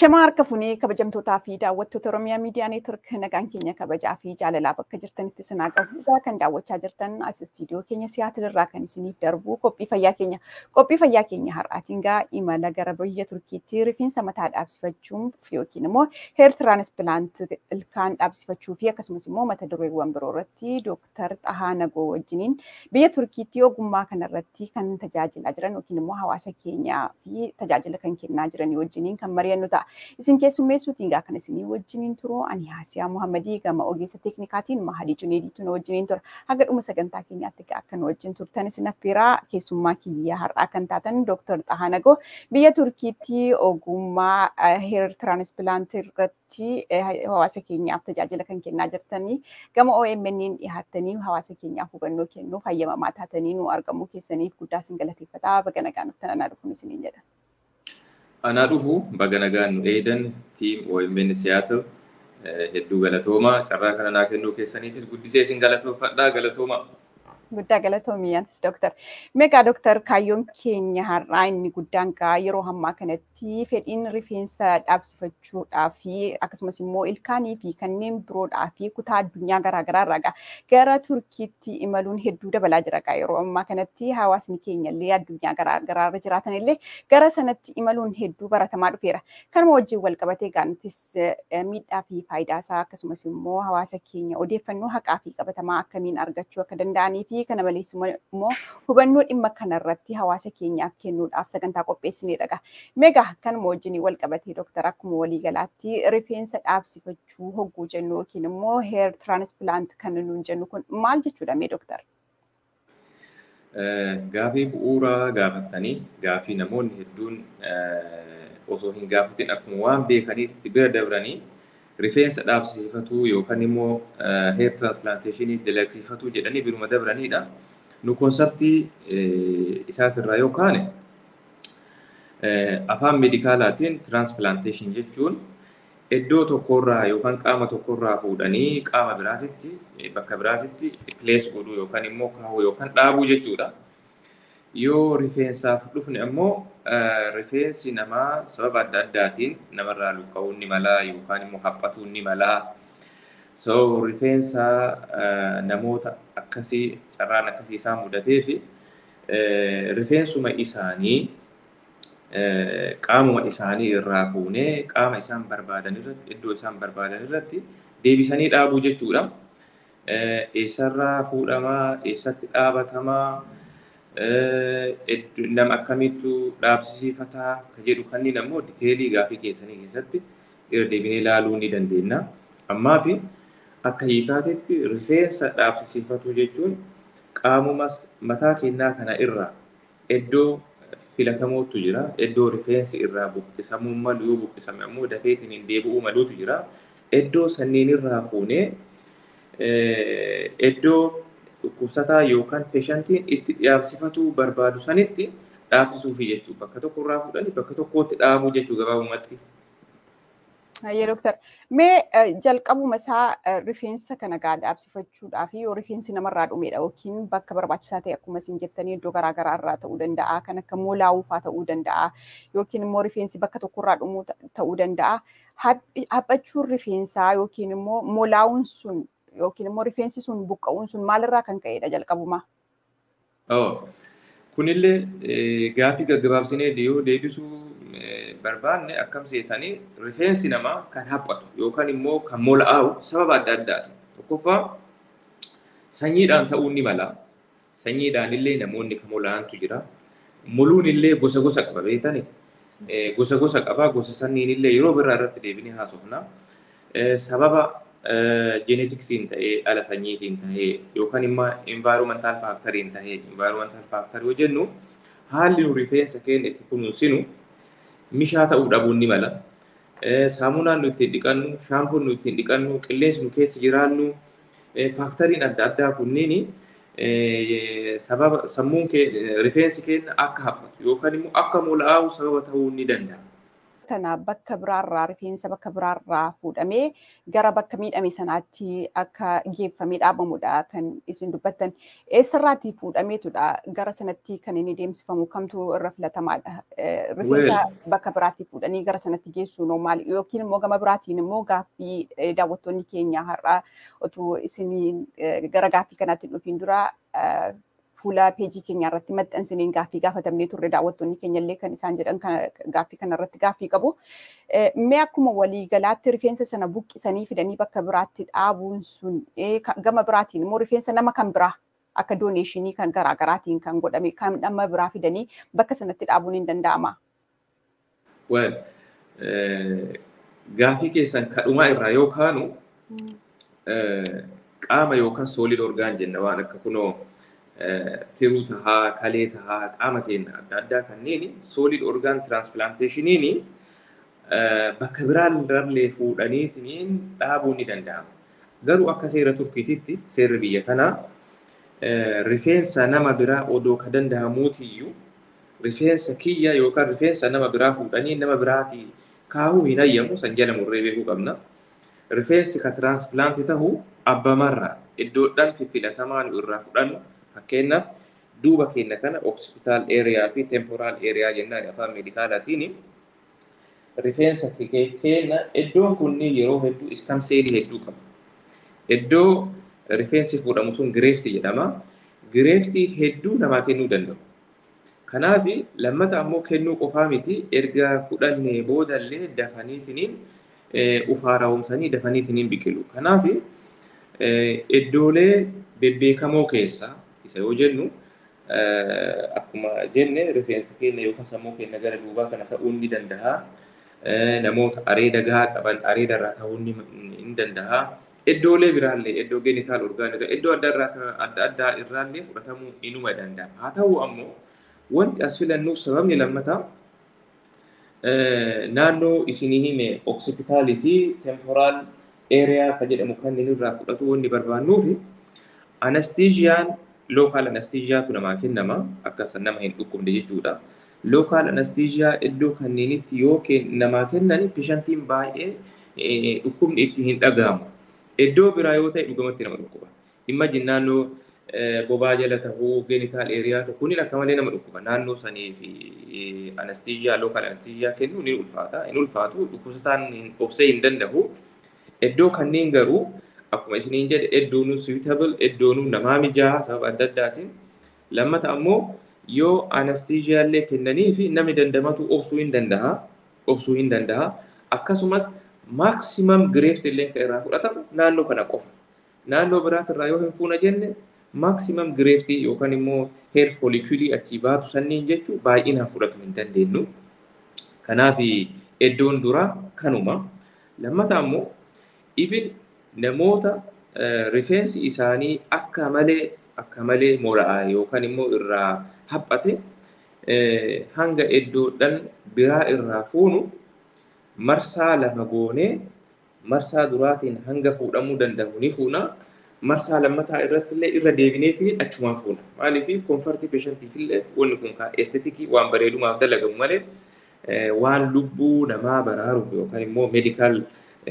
Shama harka funee kabajamtootaa fi daawwattoota Oromiyaa Miidiyaa Neetwork nagaan keenya kabajaa fi jaalalaa bakka jirtanitti sinaa qabuudha kan daawwachaa jirtan as istiidiyoo keenya Siyaatil irraa kan isiniif darbu qophii fayyaa keenya har'aatiin gaa imala gara biyya Turkiitti rifeensa mataa dhaabsifachuuf yookiin immoo heer tiraansplaant ilkaan dhaabsifachuu fi akkasumas immoo mata dureewwan biroo irratti Dooktar Xahaa Nagoo wajjiniin biyya Turkiitti ogummaa kanarratti kan tajaajilaa jiran yookiin immoo hawaasa keenyaa fi tajaajila kan kennaa jiran wajjiniin kan mari'annu ta'a. Isin keessummeessuutiin gaa kan isinii wajjiniin turu ani Haasiyaa Muhammadii gama ogeessa teeknikaatiin Mahadii Juneediitu na wajjiniin tura. Haga dhuma sagantaa keenyaatti akka nu wajjin turtan isin affeeraa keessummaa kiyyaa har'aa kan taatan Dooktar Xahaa Nagoo biyya Turkiitti ogummaa heer tiraansplaant irratti hawaasa keenyaaf tajaajila kan kennaa jirtanii gama OMN'n dhiyaattanii hawaasa keenyaaf hubannoo kennuuf hayyamamaa taatanii nu argamuu keessaniif guddaa isin galateeffataa baga nagaan dhuftan anaa dhufuun isiniin jedha. Anaa dhufu baga nagaan nu eedan tiim OMN Siyaatil hedduu galatooma carraa kana naa kennuu keessaniifis guddisee isin galatoofadhaa galatooma. Guddaa galatoomiyaantis Dooktar. Meeqa Dooktar kaayyoon keenya har'aa inni guddaan gaa yeroo ammaa kanatti fedhiin rifeensa dhaabsifachuudhaa fi akkasumas immoo ilkaanii fi kanneen biroodhaa fi kutaa addunyaa garaagaraa irraa gara Turkiitti imaluun hedduu dabalaa jira gaa yeroo ammaa kanatti hawaasni keenya illee addunyaa garaagaraa irra jiraatan illee gara sanatti imaluun hedduu baratamaa dhufeera. Kanuma wajjin wal qabatee gaantis miidhaa fi faayidaa isaa akkasumas immoo hawaasa keenya odeeffannoo haqaa fi qabatamaa akkamiin argachuu akka danda'anii fi kana malees immoo hubannoo dhimma kanarratti hawaasa keenyaaf kennuudhaaf sagantaa qopheessineedha. Meegaa kanuma wajjin wal qabatee Dooktar akkuma waliigalaatti rifeensa dhaabsifachuu hogguu jennu yookiin immoo heer tiraansplaant kan nuun jennu kun maal jechuudha mee Dooktar? Gaafii bu'uuraa gaafattanii gaafii namoonni hedduun osoo hin gaafatin akkuma waan beekaniitti bira dabranii rifeensa dhaabsifatuu yookaan immoo heer tiraansplaanteeshinii dalagsiifatuu jedhanii biruma dabranidha. Nu konseptii isaatirraa yookaan afaan meedikaalaatiin tiraansplaanteeshin jechuun iddoo tokkorraa yookaan qaama tokkorraa fuudhanii qaama biraatitti bakka biraatitti pilees godhuu yookaan immoo kaa'uu yookaan dhaabuu jechuudha. Yoo rifeensaaf dhufne ammoo rifeensi namaa sababa adda addaatiin namarraa luqqa'uu ni mala yookaan immoo haphatuu ni mala. So rifeensa namoota akkasii carraan akkasii isaan mudatee fi rifeensuma isaanii qaamuma isaanii irraa fuunee qaama isaan barbaadan irratti iddoo isaan barbaadan irratti deebisanii dhaabuu jechuudha. Eessarraa fuudhamaa eessatti dhaabatamaa nama akkamitti dhaabsisiifataa kan jedhu kanneen ammoo diteelii gaafii keessanii keessatti irra deebinee ilaaluu ni dandeenya. Ammaa fi akka hiikaatetti rifeensa dhaabsisiifatu jechuun qaamuma mataa keenyaa kana irraa iddoo filatamootu jira. Iddoo rifeensi irraa buqqisamuu malu yoo buqqisame ammoo dafeetiin hin deebi'uu maluutu jira. Iddoo sanniin irraa fuunee iddoo dhukkubsataa yookaan peeshantiin itti dhaabsifatuu barbaadu sanitti dhaabsisuufi jechuudha. Bakka tokko irraa fuudhanii bakka tokkotti dhaabuu jechuu gabaabumatti. Hayyee Dooktar, mee jalqabuma isaa rifeensa kana gaa dhaabsifachuudhaa fi yoo rifeensi namarraa dhumedha yookiin bakka barbaachisaa ta'e akkuma isin jettanii iddoo garaagaraa irraa ta'uu danda'a kan akka moolaawufaa ta'uu danda'a yookiin immoo rifeensi bakka tokkorraa dhumuu ta'uu danda'a. Haphachuun rifeensaa yookiin immoo moolaawuun sun yookiin immoo rifeensi sun buqqa'uun sun maalirraa kan ka'edha jalqabuma? Kunillee gaafii gaggabaabsinee yoo deebisuu barbaanne akkam seetanii rifeensi namaa kan haphatu yookaan immoo kan mola'u sababa adda addaati. Tokkoffaa sanyiidhaan ta'uu ni mala. Sanyiidhaan illee namoonni kan mola'antu jira. Moluun illee gosa gosa qaba beektanii. Gosa gosa qaba. Gosa sanniin illee yeroo biraa irratti deebinee haasofna. Sababa genetiksiin ta'ee dhala sanyiitiin ta'ee yookaan immoo environmental factoriin ta'ee environmental factor yoo jennu haalli nu rifeensa keenya itti kunuunsinu mishaa ta'uu dhabuu ni mala. Saamunaan nu ittiin dhiqannu, shaampuun nu ittiin dhiqannu, qilleensi nu keessa jiraannu, faaktoriin adda addaa kunniin sababa sammuun rifeensi keenya akka haphatu yookaan immoo akka mola'u sababa ta'uu ni danda'a. kana bakka biraarraa rifeensa bakka biraarraa fuudhamee gara bakka miidhame sanaatti akka geeffamee dhaabamudha kan isin dubbattan. Eessarraatii fuudhameetudha gara sanatti kan inni deemsifamu kamtu irra filatamaadha. Rifeensa bakka biraatii fuudhanii gara sanatti geessu normaal yookiin immoo gama biraatiin immoo gaaffii daawwattoonni keenya har'aa otoo isin gara gaaffii kanaatti dhufiin dura fuula peejii keenya irratti maxxansiniin gaaffii gaafatamnee turre daawwattoonni keenya illee kan isaan jedhan gaaffii kana irratti gaaffii qabu. Mee akkuma waliigalaatti rifeensa sana buqqisanii fidanii bakka biraatti dhaabuun sun gama biraatiin immoo rifeensa nama kan biraa akka dooneeshinii kan garaagaraatiin kan godhame kan nama biraa fidanii bakka sanatti dhaabuun hin danda'ama. Gaaffii keessan kadhumaa irraa yoo kaanu qaama yookaan soolid orgaan jenna waan akka kunoo tiruu tahaa, kalee tahaa, qaama keenya adda addaa kanneen solid organ transplantationii bakka biraallee fuudhaniitiin dhaabuun ni danda'ama. Garuu akka seera Turkiititti seerri biyya kanaa rifeensa nama biraa odoo ka danda'amuutiyyuu rifeensa kiyya yookaan rifeensa nama biraa fuudhanii nama biraatii kaahuu hin hayyamu san jala murree beekuu qabna. Rifeensi ka transplanti ta'uu abbamarraa iddoodhaan filatamaan irraa fudhannu fakkeenyaaf duuba keenya kana occipital area fi temporal area jennaan afaan meedikaalaatiin rifeensa keenya iddoon kunniin yeroo hedduu stem cell hedduu qaba. Iddoo rifeensi fuudhamu sun gireeftii jedhama. Gireeftii hedduu namaa kennuu danda'u. Kanaaf lammata ammoo kennuu qofaa miti erga fudhannee boodallee dafaniitiin ufaaraawumsanii dafaniitiin biqilu. Kanaaf iddoolee bebbeekamoo keessaa isa yoo jennu akkuma jenne rifeensa keenya yookaan sammuu keenya gara duubaa kana ta'uu ni danda'a. Namoota areeda gahaa qaban areeda irraa ta'uu ni danda'a. Iddoolee biraallee iddoo genital orgaan irraa iddoo adda addaa irraallee fudhatamuu inuma danda'a. Haa ta'u ammoo wanti as filannuuf sababni lammataa naannoo isinii hime occipitaalii fi temporal area kan jedhamu kan inni irraa fudhatu wanni barbaannuufi anesteziyaan local anesthesiaatu namaa kennama akka nama hin dhukkubne jechuudha. Local anesthesia iddoo kanneenitti yoo namaa kennan patientiin baay'ee dhukkubni itti hin dhagahamu. Iddoo biraa yoo ta'e dhugumatti nama dhukkuba. Imagine naannoo bobaa jala ta'uu genital area ta'uu kuni akka malee nama dhukkuba. Naannoo sanii fi anesthesia local anesthesia kennu ni ulfaata. Hin ulfaatu dhukkubsataan obsee hin danda'u. Iddoo kanneen garuu akkuma isiniin jedhe iddoon suitable iddoon namaa mijaa'aa sababa adda addaatiin lammata ammoo yoo anesthesia illee kennanii fi namni dandamatu obsuu hin danda'a. Akkasumas maximum graft illee kan irraa fudhatamu naannoo kana qofa. Naannoo biraatirraa yoo hin fuuna jenne maximum graft yookaan immoo hair follicle achi baatu sanniin jechuun baay'inaan fudhatu hin dandeenyu. Kanaaf iddoon duraa kanuma. Lammata ammoo even namoota rifeensi isaanii akka malee mola'aa yookaan immoo irraa haphate hanga iddoodhaan biraa irraa fuunu marsaa lama goonee marsaa duraatiin hanga fuudhamuu danda'u ni fuuna. Marsaa lammataa irratti illee irra deebineetiin achumaan fuuna. Maaliif comfort patientiif illee wanni kun esteetikii waan bareedumaaf dalagamu malee waan lubbuu namaa baraaruuf yookaan immoo medical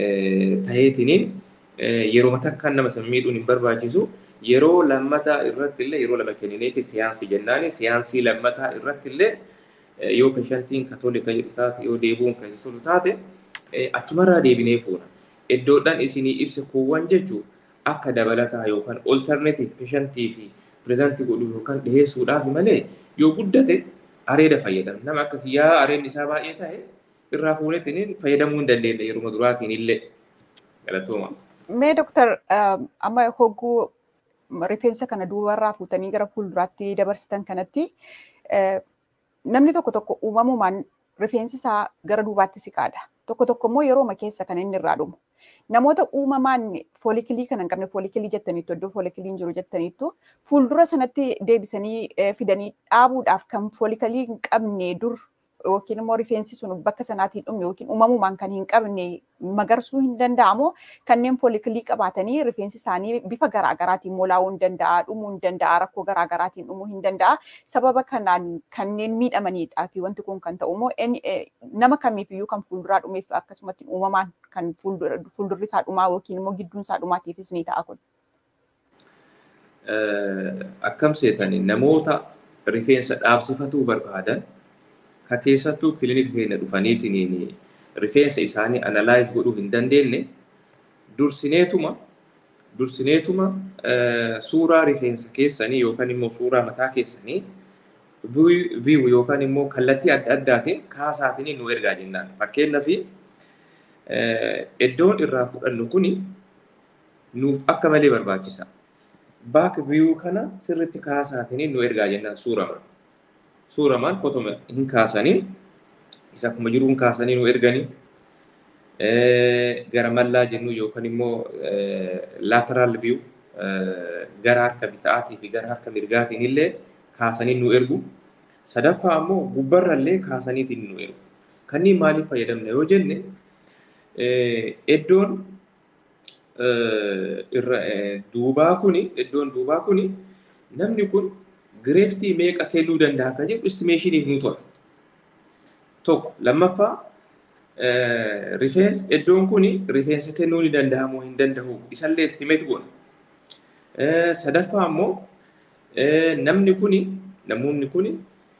ta'eetiin yeroo matakkaan nama miidhuun hin barbaachisu. Yeroo lammataa irratti illee yeroo lama kennineeti siyaansii jennaani. Siyaansii lammataa irratti illee yoo patientiin katolika jedhu taate yoo deebuun keessatti taate achumarraa deebinee fuuna. Iddoodhaan isinii ibsa kuuwwan jechuun akka dabalataa yookaan alternative patientii fi present godhuu yookaan dhiyeessuudhaaf malee yoo guddate areeda fayyadamu. Nama akka kiyyaa areenni isaa baay'ee ta'e irraa fuunetiin fayyadamuu hin dandeenye yeroo duraatiin illee galatooma. Mee Dr. Amma hogguu rifeensa kana duubarraa fuutanii gara fuulduraatti dabarsitan kanatti namni tokko uumamumaan rifeensi isaa gara duubaatti siqaadha. Tokko immoo yeroo keessa kan inni irraa dhumu. Namoota uumamaan foolikilii kan hin qabne foolikilii jettaniitu iddoo foolikiliin jiru jettaniitu fuuldura sanatti deebisanii fidanii dhaabuudhaaf kan foolikilii hin qabne dur yookiin immoo rifeensi sun bakka sanaatiin dhume yookiin uumamumaan kan hin qabne magarsuu hin danda'amu kanneen foolikilii qabaatanii rifeensi isaanii bifa garaagaraatiin molaa'uu hin danda'a, dhumuu hin danda'a, rakkoo garaagaraatiin dhumuu hin danda'a. Sababa kanaan kanneen miidhamanidha fi wanti kun kan ta'u immoo nama kamiifiyyuu kan fuulduraa dhumeef akkasumatti uumamaan kan fuuldurri isaa dhumaa yookiin immoo gidduun isaa dhumaatiifis ni ta'a kun. Akkam seetanii namoota rifeensa dhaabsifatuu barbaadan ka keessattuu kilinika keenya dhufaniitiin rifeensa isaanii analyze godhuu hin dandeenye dursineetuma suuraa rifeensa keessanii yookaan immoo suuraa mataa keessanii view yookaan immoo kallattii adda addaatiin kaasaatiin nu ergaa jennaan. Fakkeenyaaf iddoon irraa fudhannu kuni nuuf akka malee barbaachisa. Back view kana sirriitti kaasaatiin nu ergaa jennaan suuramaan footoma hin kaasanii isa akkuma jiruun kaasanii nu erganii gara mallaa jennu yookaan immoo lateral view gara harka bitaatii fi gara harka mirgaatiin illee kaasanii nu ergu. Sadaffaa ammoo gubbarrallee kaasaniitiin nu ergu. Kanneen maaliif fayyadamna yoo jenne iddoon duubaa kuni namni kun gireeftii meeqa kennuu danda'a kan jedhu estimationiif nu tola. Tokko lammaffaa rifeensa iddoon kuni rifeensa kennuu ni danda'a moo hin danda'u isallee estimate goona. Sadaffaa ammoo namoonni kuni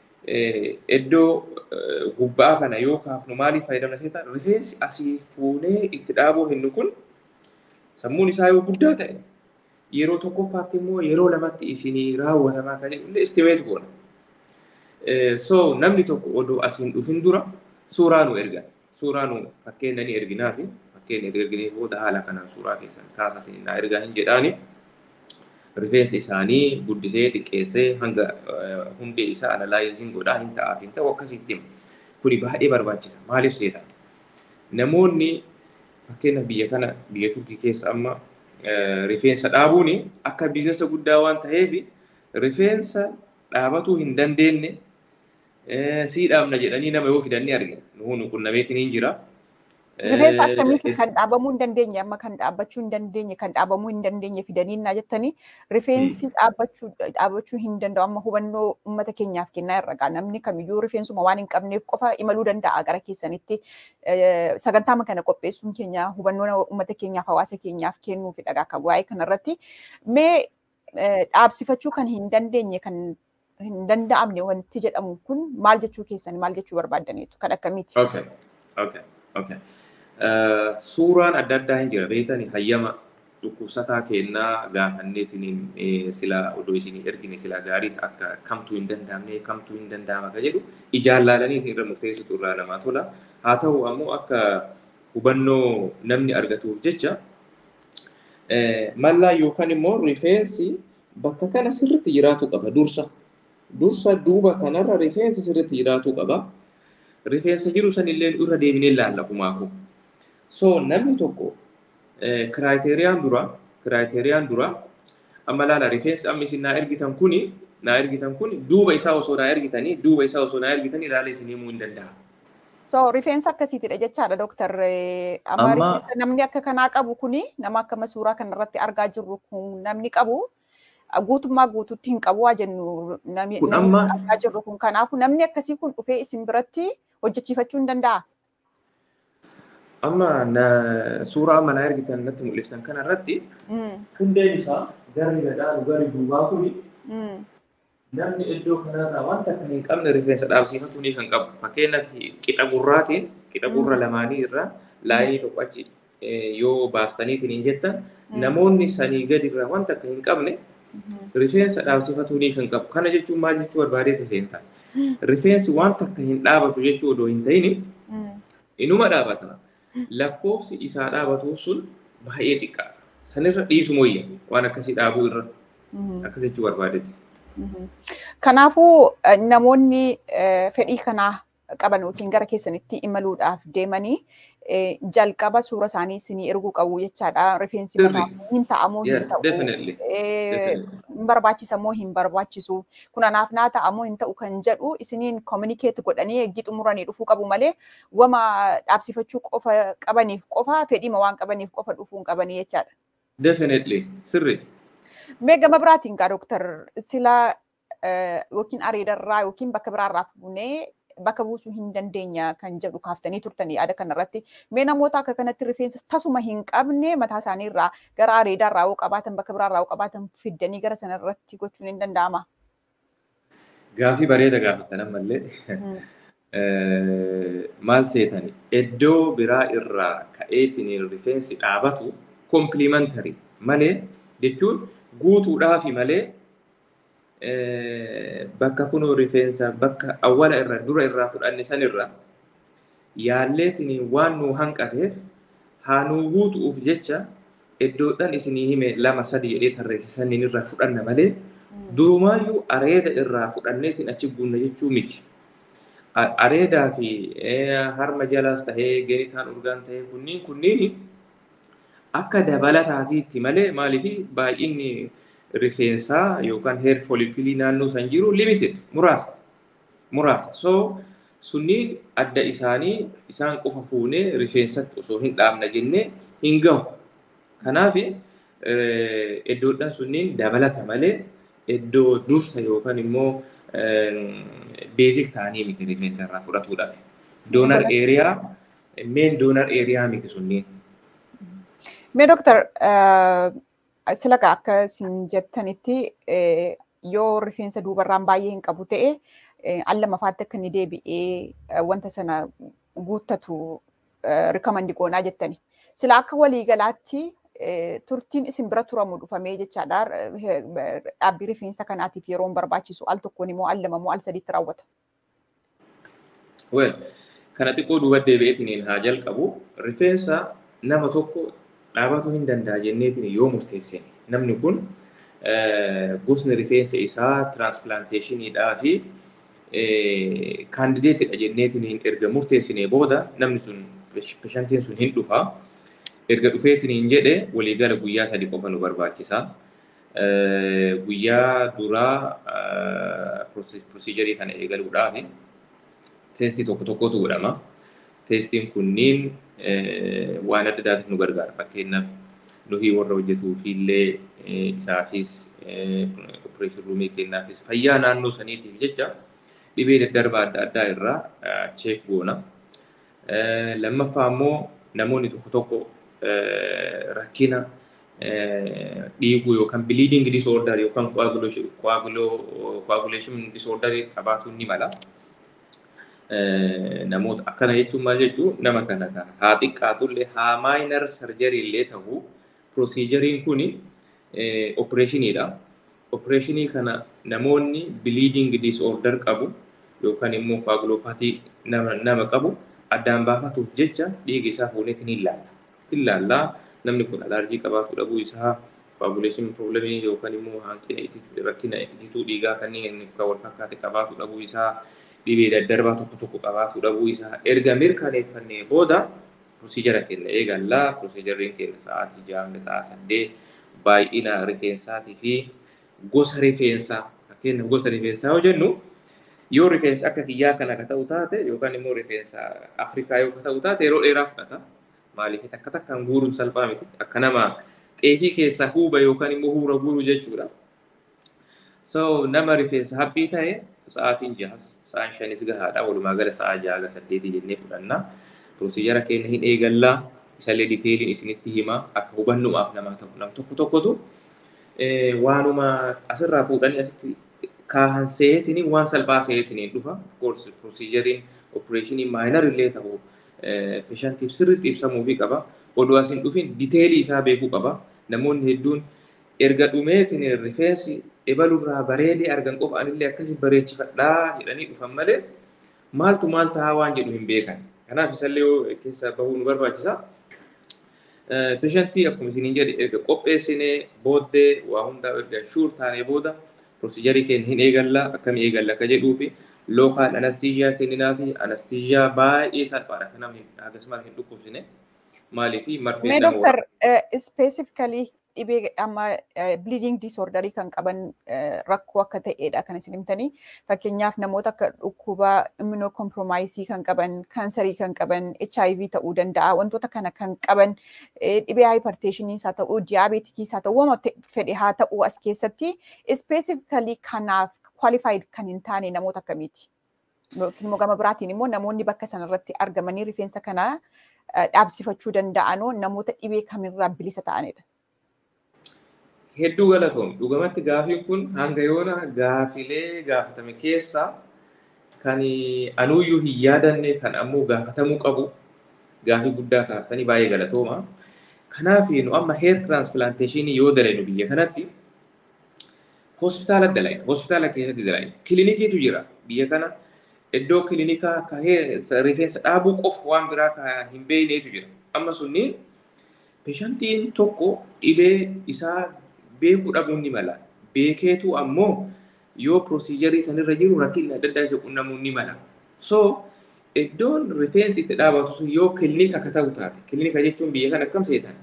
iddoo gubbaa kana yoo kaafnu maaliif fayyadamna seetaa rifeensi asii fuunee itti dhaabuu hinnu kun sammuun isaa yoo guddaa ta'e yeroo tokkoffaatti immoo yeroo lamatti isinii raawwatamaa kan jedhu illee estimate goona. So namni tokko odoo asiin dhufin dura suuraa nu erga. Suuraa nu fakkeenya ni erginaa fi fakkeenya erginee booda haala kanaan suuraa keessan kaasatiin na ergaa hin jedhaani. Rifeensi isaanii guddisee xiqqeessee hanga hundee isaa analaayiziin godhaa hin ta'aaf hin ta'u akkasitti kuni baay'ee barbaachisa. Maaliif seetaa? Namoonni fakkeenya biyya Turkii keessa amma rifeensa dhaabuun akka biizinasa guddaa waan ta'eef rifeensa dhaabatuu hin dandeenye sii dhaabna jedhanii nama yoo fidan ni argina. Nuhun qunnameetiin hin jira. Rifeensa akkamitti kan dhaabamuu hin dandeenye amma kan dhaabbachuu hin dandeenye kan dhaabamuu hin dandeenye fidanii na jettanii rifeensi dhaabbachuu hin danda'u amma hubannoo uummata keenyaaf kennaa irra namni kamiyyuu rifeensuma waan hin qabneef qofa imaluu danda'a gara keessanitti sagantaa kana qopheessuun keenya hubannoo uummata keenyaaf hawaasa keenyaaf kennuuf dhagaa qabu waa'ee kanarratti mee dhaabsifachuu kan hin dandeenye kan hin danda'amne wanti jedhamu kun maal jechuu keessan maal jechuu barbaaddaniitu kan akkamiiti? Okay. Suuraan adda addaa hin jira beekani hayyama dhukkubsataa kennaa gaafanneetiin sila odoo isinii ergine sila gaarii akka kamtu hin danda'amne kamtu hin danda'ama ka jedhu ijaan laalanii irra murteessitu irraa namaa tola. Haa ta'u ammoo akka hubannoo namni argatuuf jecha mallaa yookaan immoo rifeensi bakka kana sirriitti jiraatu qaba dursa duuba kanarra rifeensi sirriitti jiraatu qaba. Rifeensa jiru sanillee irra deebinee laalla kumaafu. So namni tokko kiraateriyaan dura amma laala rifeensi amma isin naa ergitan kuni duuba isaa osoo naa ergitanii ilaala isin himuu hin danda'a. So rifeensa akkasiitidha jechaadha Dooktar. Amma rifeensa namni akka kanaa qabu kuni nama akka suuraa kanarratti argaa jirru kun namni qabu guutummaa guutuutti hin qabu waa jennu namni argaa jirru kun kanaafuu namni akkasii kun dhufee isin biratti hojjechiifachuu hin danda'a. Amma suuraa amma naa ergitan natti mul'iftan kanarratti hundeen isaa garri gadhaan garri duubaa kuni namni iddoo kanarraa wanta akka hin qabne rifeensa dhaabsiifachuu ni kan qabu. Fakkeenyaaf qixa gurraatiin qixa gurra lamaanii irraa laayinii tokko achi yoo baastaniitiin hin jettan namoonni sanii gadirraa wanta akka hin qabne rifeensa dhaabsifatuu ni kan qabu. Kana jechuun maal jechuu barbaadeeti seentaa? Rifeensi wanta akka hin dhaabatu jechuu odoo hin ta'in inuma dhaabata. Lakkoofsi isaa dhaabatu sun baay'ee xiqqaa. Sanirra dhiisu mooyya waan akkasii dhaabuu irra akkas jechuu barbaadeeti. Kanaafuu namoonni fedhii kanaa qaban yookiin gara keessanitti imaluudhaaf deemanii jalqaba suura isaanii isinii erguu qabu jechaadha. Rifeensi mataa Sirri. hin ta'amoo hin Yes, ta'u. definitely. Definitely. Hin barbaachisa moo hin barbaachisu. Kun anaaf naa ta'amoo hin ta'u kan jedhu isiniin communicate godhanii eegii xumuranii dhufuu qabu malee wama dhaabsifachuu qofa qabaniif qofa fedhiima waan qabaniif qofa dhufuu hin qabanii jechaadha. Definitely. Sirri. Mee gama biraatiin gaa Dooktar sila yookiin areedarraa yookiin bakka biraarraa fuunee bakka buusuu hin dandeenya kan jedhu kaaftanii turtanii yaada kanarratti. Mee namoota akka kanatti rifeensa tasuma hin qabne mataa isaaniirraa gara areedaarraa yoo qabaatan bakka biraarraa yoo qabaatan fiddanii gara sanarratti gochuun hin danda'ama. Gaafii bareeda gaafatan ammallee. Maal seetani iddoo biraa irraa ka'eetiin rifeensi dhaabatu complimentary malee jechuun guutuudhaafi malee bakka kunoo rifeensa bakka awwala irra dura irraa fudhanne sanirra yaalleetiin waan nu hanqateef haa nu guutuuf jecha iddoodhaan isinii hime 2-3 jedhee tarreessisaniin irraa fudhanna malee durumaayyuu areeda irraa fudhanneetiin achi guunna jechuu miti. Areedaa fi harma jalaas tahee genitaan urgaan tahee kunniin akka dabalataatiitti malee maaliif baay'inni rifeensaa yookaan hair follicle naannoo san jiru limited muraasa. So sunniin adda isaanii isaan qofa fuunee rifeensatti osoo hin dhaabna jennee hin gahu. Kanaaf iddoodhaan sunniin dabalata malee iddoo dursa yookaan immoo basic ta'anii miti rifeensa irraa fudhatuudhaaf. Donor area main donor area miti sunniin. Mee Dooktar sila akka isin jettanitti yoo rifeensa duubarraan baay'ee hin qabu ta'e al lamaffaatti akka inni deebi'ee wanta sana guuttatu rikamandi goonaa jettani. Sila akka waliigalaatti turtiin isin bira turamu dhufamee jechaadha. Dhaabbii rifeensa kanaatiif yeroon barbaachisu al tokkoon immoo al lama moo al sadiitti raawwata. Well, kana xiqqoo duuba deebi'eetiin haa jalqabu rifeensa nama tokko dhaabatu hin danda'a jenneetiin yoo murteessine namni kun gosni rifeensa isaa transplantationidhaa fi kandideetidha jenneetiin erga murteessine booda namni sun peshantiin sun hin dhufa. Erga dhufeetiin jedhe waliigala guyyaa 3 qofa nu barbaachisa. Guyyaa duraa procedure kana eegaluudhaaf testii tokkotu godhama. Testiin kunniin waan adda addaatiif nu gargaara. Fakkeenyaaf nuyi warra hojjetuu fi illee isaafis operation roomii kennaafis fayyaa naannoo saniitiif jecha dhibee daddarbaa adda addaa irraa check goona. Lammaffaa immoo namoonni tokko rakkina dhiiguu yookaan bleeding disorder yookaan coagulation disorder qabaatuun ni mala. Namoota akkana jechuun maal jechuun nama kana haa xiqqaatullee haa minor surgery illee ta'u proceduriin kuni operationidha. Operationii kana namoonni bleeding disorder qabu yookaan immoo coagulopathy nama qabu addaan baafatuuf jecha dhiiga isaa fuuneetiin ilaalla. Namni kun alarjii qabaatu dhabuu isaa coagulation problem yookaan immoo hanqina rakkina itituu dhiigaa kanneen wal fakkaate qabaatu dhabuu isaa dhibee daddarbaa tokko qabaatu dhabuu isaa erga mirkaneeffannee booda procedure keenya eegalla. Procedureen keenya sa'aatii 6 sa'a 8 baay'ina rifeensaatii fi gosa rifeensaa fakkeenya gosa rifeensaa yoo jennu yoo rifeensa akka kiyyaa kana ka ta'u taate yookaan immoo rifeensa Afrikaa yoo ka ta'u taate yeroo dheeraa fudhata. Maaliif takkaan guuruun salphaa miti. Akka nama xeefii keessaa huuba yookaan immoo huura guuru jechuudha. So nama rifeensa haphii ta'e sa'aatiin 6 sa'aan 5 gahaadha. Walumaa gala sa'a 6-8 jennee fudhanna. Procedure keenya hin eegalla. Isallee diteeliin isinitti hima akka hubannuudhaaf nama ta'u. Nam tokkotu waanuma asirraa fuudhanii asitti kaahan seetiin waan salphaa seetiin dhufa. Of course procedureen operationii minor illee ta'u patientiif sirriitti ibsamuu fi qaba. Oduu asiin dhufin diteelii isaa beekuu qaba. Namoonni hedduun erga dhumeetiin rifeensi ebalurraa bareedee argan qofa anillee akkasii bareechifadhaa jedhanii dhufan malee maaltu maal ta'a waan jedhu hin beekan. Kanaaf isallee keessa bahuu nu barbaachisa. Patientii akkuma isiniin jedhe erga qopheessinee booddee waa hundaa erga shuur taanee booda procedure keenya hin eegalla akkamii eegalla akka jedhuu fi local anesthesia kenninaa fi anesthesia baay'ee salphaadha kan namni akkasumas hin dhukkubsine maaliif marfeen Mee nama doktor specifically dhibee amma bleeding disorderii kan qaban rakkoo akka ta'edha kan isin himtanii. Fakkeenyaaf namoota akka dhukkuba immunocompromisii kan qaban, kaansarii kan qaban, HIV ta'uu danda'a. Wantoota kana kan qaban dhibee hypertensioniis haa ta'uu, diiyaabeetikiis haa ta'uu, wama fedhe haa ta'uu as keessatti specifically kanaaf qualified kan hin taane namoota akkamiiti? Yookiin immoo gama biraatiin immoo namoonni bakka sanarratti argamanii rifeensa kana dhaabsifachuu danda'anoo namoota dhibee kamirraa bilisa ta'anidha. Hedduu galatoom dhugamatti gaafiin kun hanga yoona gaafilee gaafatame keessaa kan anuuyyuu hin yaadanne kan ammoo gaafatamuu qabu gaafii guddaa kaaftanii baay'ee galatooma. Kanaaf nu amma hair transplantation yoo dalaynu biyya kanatti hospitaala dalayna. Hospitaala keessatti dalayna. Kilinikiitu jira biyya kana. Iddoo kilinikaa rifeensa dhaabuu qofa waan biraa kan hin beekneetu jira. Amma sunniin peeshantiin tokko dhibee isaa beekuu dhabuun ni mala. Beekeetu ammoo yoo pirosiijarii sanirra jiru rakkinni adda addaa isa qunnamuu ni mala. So iddoon rifeensi itti dhaabatu sun yoo kilinika akka ta'u taate, kilinika jechuun biyya kana akkam seetan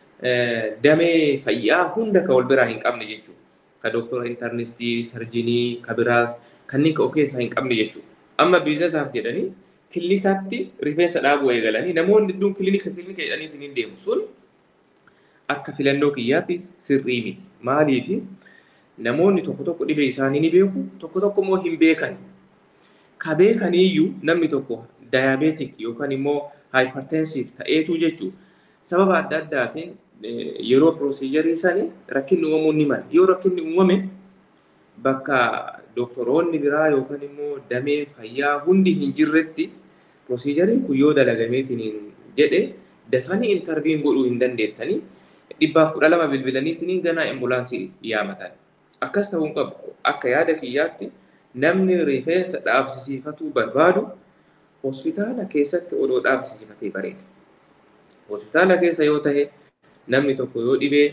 damee fayyaa hunda kan wal biraa hin qabne jechuudha. Ka dooktora intarnistii, sarjinii, ka biraas kanneen of keessaa hin qabne jechuudha. Amma biizinesaaf jedhanii kilinikaatti rifeensa dhaabuu eegalanii namoonni hedduun kilinika jedhaniitiin hin deemu sun akka filannoo kiyyaatti sirrii miti. Maaliif namoonni tokko tokko dhibee isaanii ni beeku, tokko tokko immoo hin beekan. Ka beekaniiyyuu namni tokko diyaabeetik yookaan immoo hypertensive ta'eetu jechuudha. Sababa adda addaatiin yeroo pirosiijarii isaanii rakkinni uumamuu ni mala. Yoo rakkinni uumame bakka doktoroonni biraa yookaan immoo damee fayyaa hundi hin jirretti pirosiijariin kun yoo dalagameetiin jedhe dafanii intarviin godhuu hin dandeettanii 212 bilbilaniitiin ganaa ambulaansii yaamatan. Akkas ta'uu hin qabu. Akka yaada kiyyaatti namni rifeensa dhaabsisiifatuu barbaadu hospitaala keessatti odoo dhaabsisiifatee bareeda. Hospitaala keessa yoo ta'e namni tokko yoo dhibee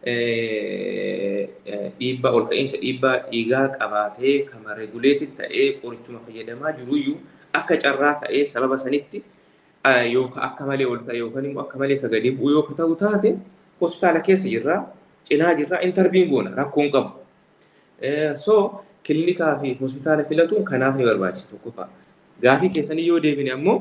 dhiibbaa ol ka'iinsa dhiibbaa dhiigaa qabaatee kama reguleetii ta'ee qorichuma fayyadamaa jiruyyuu akka carraa ta'ee sababa sanitti yookaan akka malee ol ta'e yookaan immoo akka malee ka gadi bu'u yoo ta'u taate hospitaala keessa jirraa cinaa jirraa intarviin goona rakkoon qabu. So kilinikaa fi hospitaala filatuun kanaaf ni barbaachisa tokkoffaa. Gaafii keessanii yoo deebine ammoo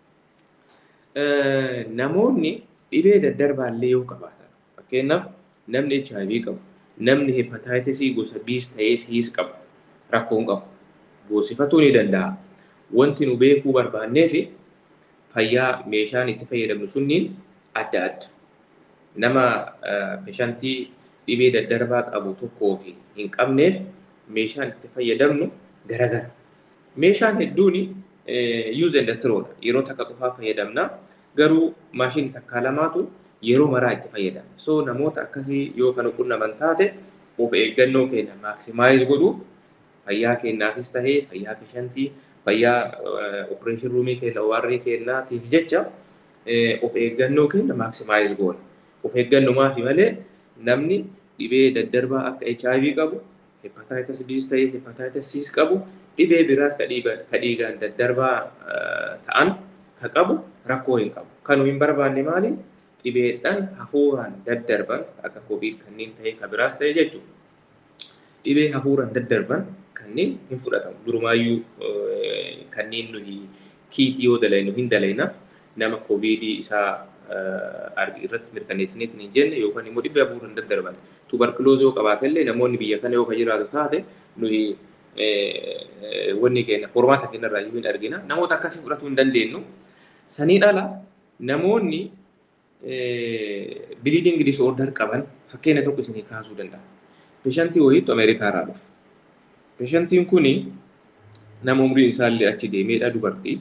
namoonni dhibee daddarbaallee yoo qabaatan fakkeenyaaf namni HIV qabu, namni hepatitis gosa B's ta'ee C's qabu rakkoon qabu. Goosifatuu ni danda'a. Wanti nu beekuu barbaannee fi fayyaa meeshaan itti fayyadamnu sunniin adda adda. Nama peeshantii dhibee daddarbaa qabu tokkoo fi hin qabneef meeshaan itti fayyadamnu garagara. Meeshaan hedduun use and throw yeroo takka qofaa fayyadamna garuu maashinii takkaa lamaatu yeroo maraa itti fayyadama. So namoota akkasii yoo kan qunnaman taate of eeggannoo keenya maximize godhuuf fayyaa keenyaafis tahee fayyaa peeshantii fayyaa operation roomii keenya warree keenyaatiif jecha of eeggannoo keenya maximize goona. Of eeggannoo maafi malee namni dhibee daddarbaa akka HIV qabu, hepatitis B ta'ee hepatitis C qabu, dhibee biraas ka dhiigaan daddarbaa ta'an ka qabu rakkoo hin qabu. Kan hin barbaanne maali? Dhibeedhaan hafuuraan daddarban akka COVID kanneen ta'e ka biraas ta'e jechuudha. Dhibee hafuuraan daddarban kanneen hin fudhatamu. Durumaayyuu kanneen nuyi kiitii yoo dalaynu hin dalayna nama COVID isaa irratti mirkaneessineetiin hin jenne yookaan immoo dhibee hafuuraan daddarban. Tuberkuloozii yoo qabaatellee namoonni biyya kana yoo ka jiraatu taate nuyi wanni keenya formaata keenyarraa hin argina. Namoota akkasii fudhatuu hin dandeenyu. Saniin ala namoonni bleeding disorder qaban fakkeenya tokko isinii kaasuu danda'a. Peeshantii wayiitu Ameerikaa irraa dhufe. Peeshantiin kuni nama umriin isaallee achi deemeedha dubartii.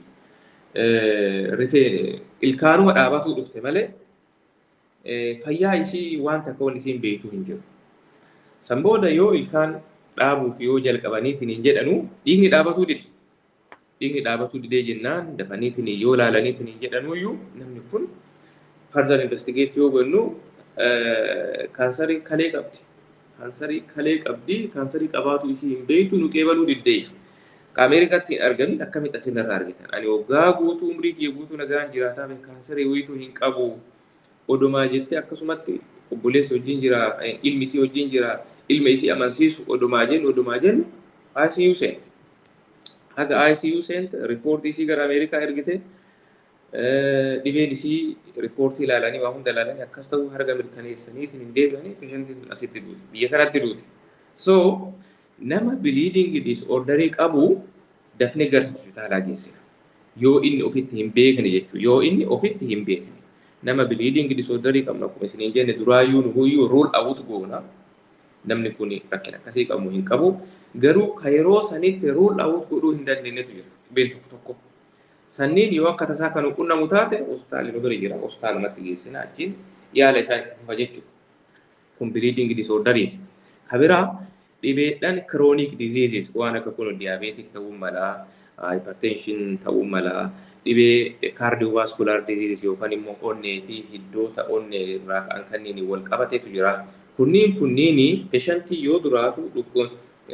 Ilkaanuma dhaabatuu dhufte malee fayyaa ishii waan takka waan isiin beektu hin jiru. San booda yoo ilkaan dhaabuuf yoo jalqabaniitiin hin jedhanu dhiigni dhaabatuu dide. Dhiigni dhaabatuu didee jennaan dafaniitiin yoo laalaniitiin hin jedhanuyyuu namni kun further investigate yoo goonu kaansarii kalee qabdi. Kaansarii kalee qabdi. Kaansarii qabaatu isii hin beektu nu qeebaluu diddee. Ameerikaatti arganii akkamitti asirraa argitan. Ani waggaa guutuu umrii kiyya guutuu nagaan jiraataa fi kaansarii wayituu hin qabu. Odumaa jettee akkasumatti obboleessi wajjin jira, ilmi isii wajjin jira, ilma isii amansiisu odumaa jennu ICU seente. Haga ICU seente riippoortii isii gara Ameerikaa ergite dhibeen isii riippoortii ilaalanii waa hunda ilaalanii akkas ta'uu harga mirkaneessaniitiin hin deebi'anii peeshantiin asitti duute. Biyya kanatti duute. So nama bleeding disorderii qabu dafnee gara hospitaalaa geessina. Yoo inni ofitti hin beekne jechuudha. Yoo inni ofitti hin beekne. Nama bleeding disorderii qabna akkuma isin jenne duraayyuu nu huyyuu rool awutu goona. Namni kun rakkina akkasii qabu hin qabu. Garuu yeroo sanitti rool awut godhuu hin dandeenyetu jira. Dhibeen tokko tokko. Sanniin yoo akka tasaa kan qunnamu taate hospitaalli nu bira jira. Hospitaalumatti geessina achiin yaala isaa itti fufa jechuudha. Kun bleeding disorderii. Kabiraa dhibeedhaan chronic diseases waan akka kun diabetic ta'uu mala, hypertension ta'uu mala, dhibee cardiovascular diseases yookaan immoo onnee fi hiddoota onnee irraa kan kanneen wal qabateetu jira. Kunniin peeshantii yoo duraatu dhukkuun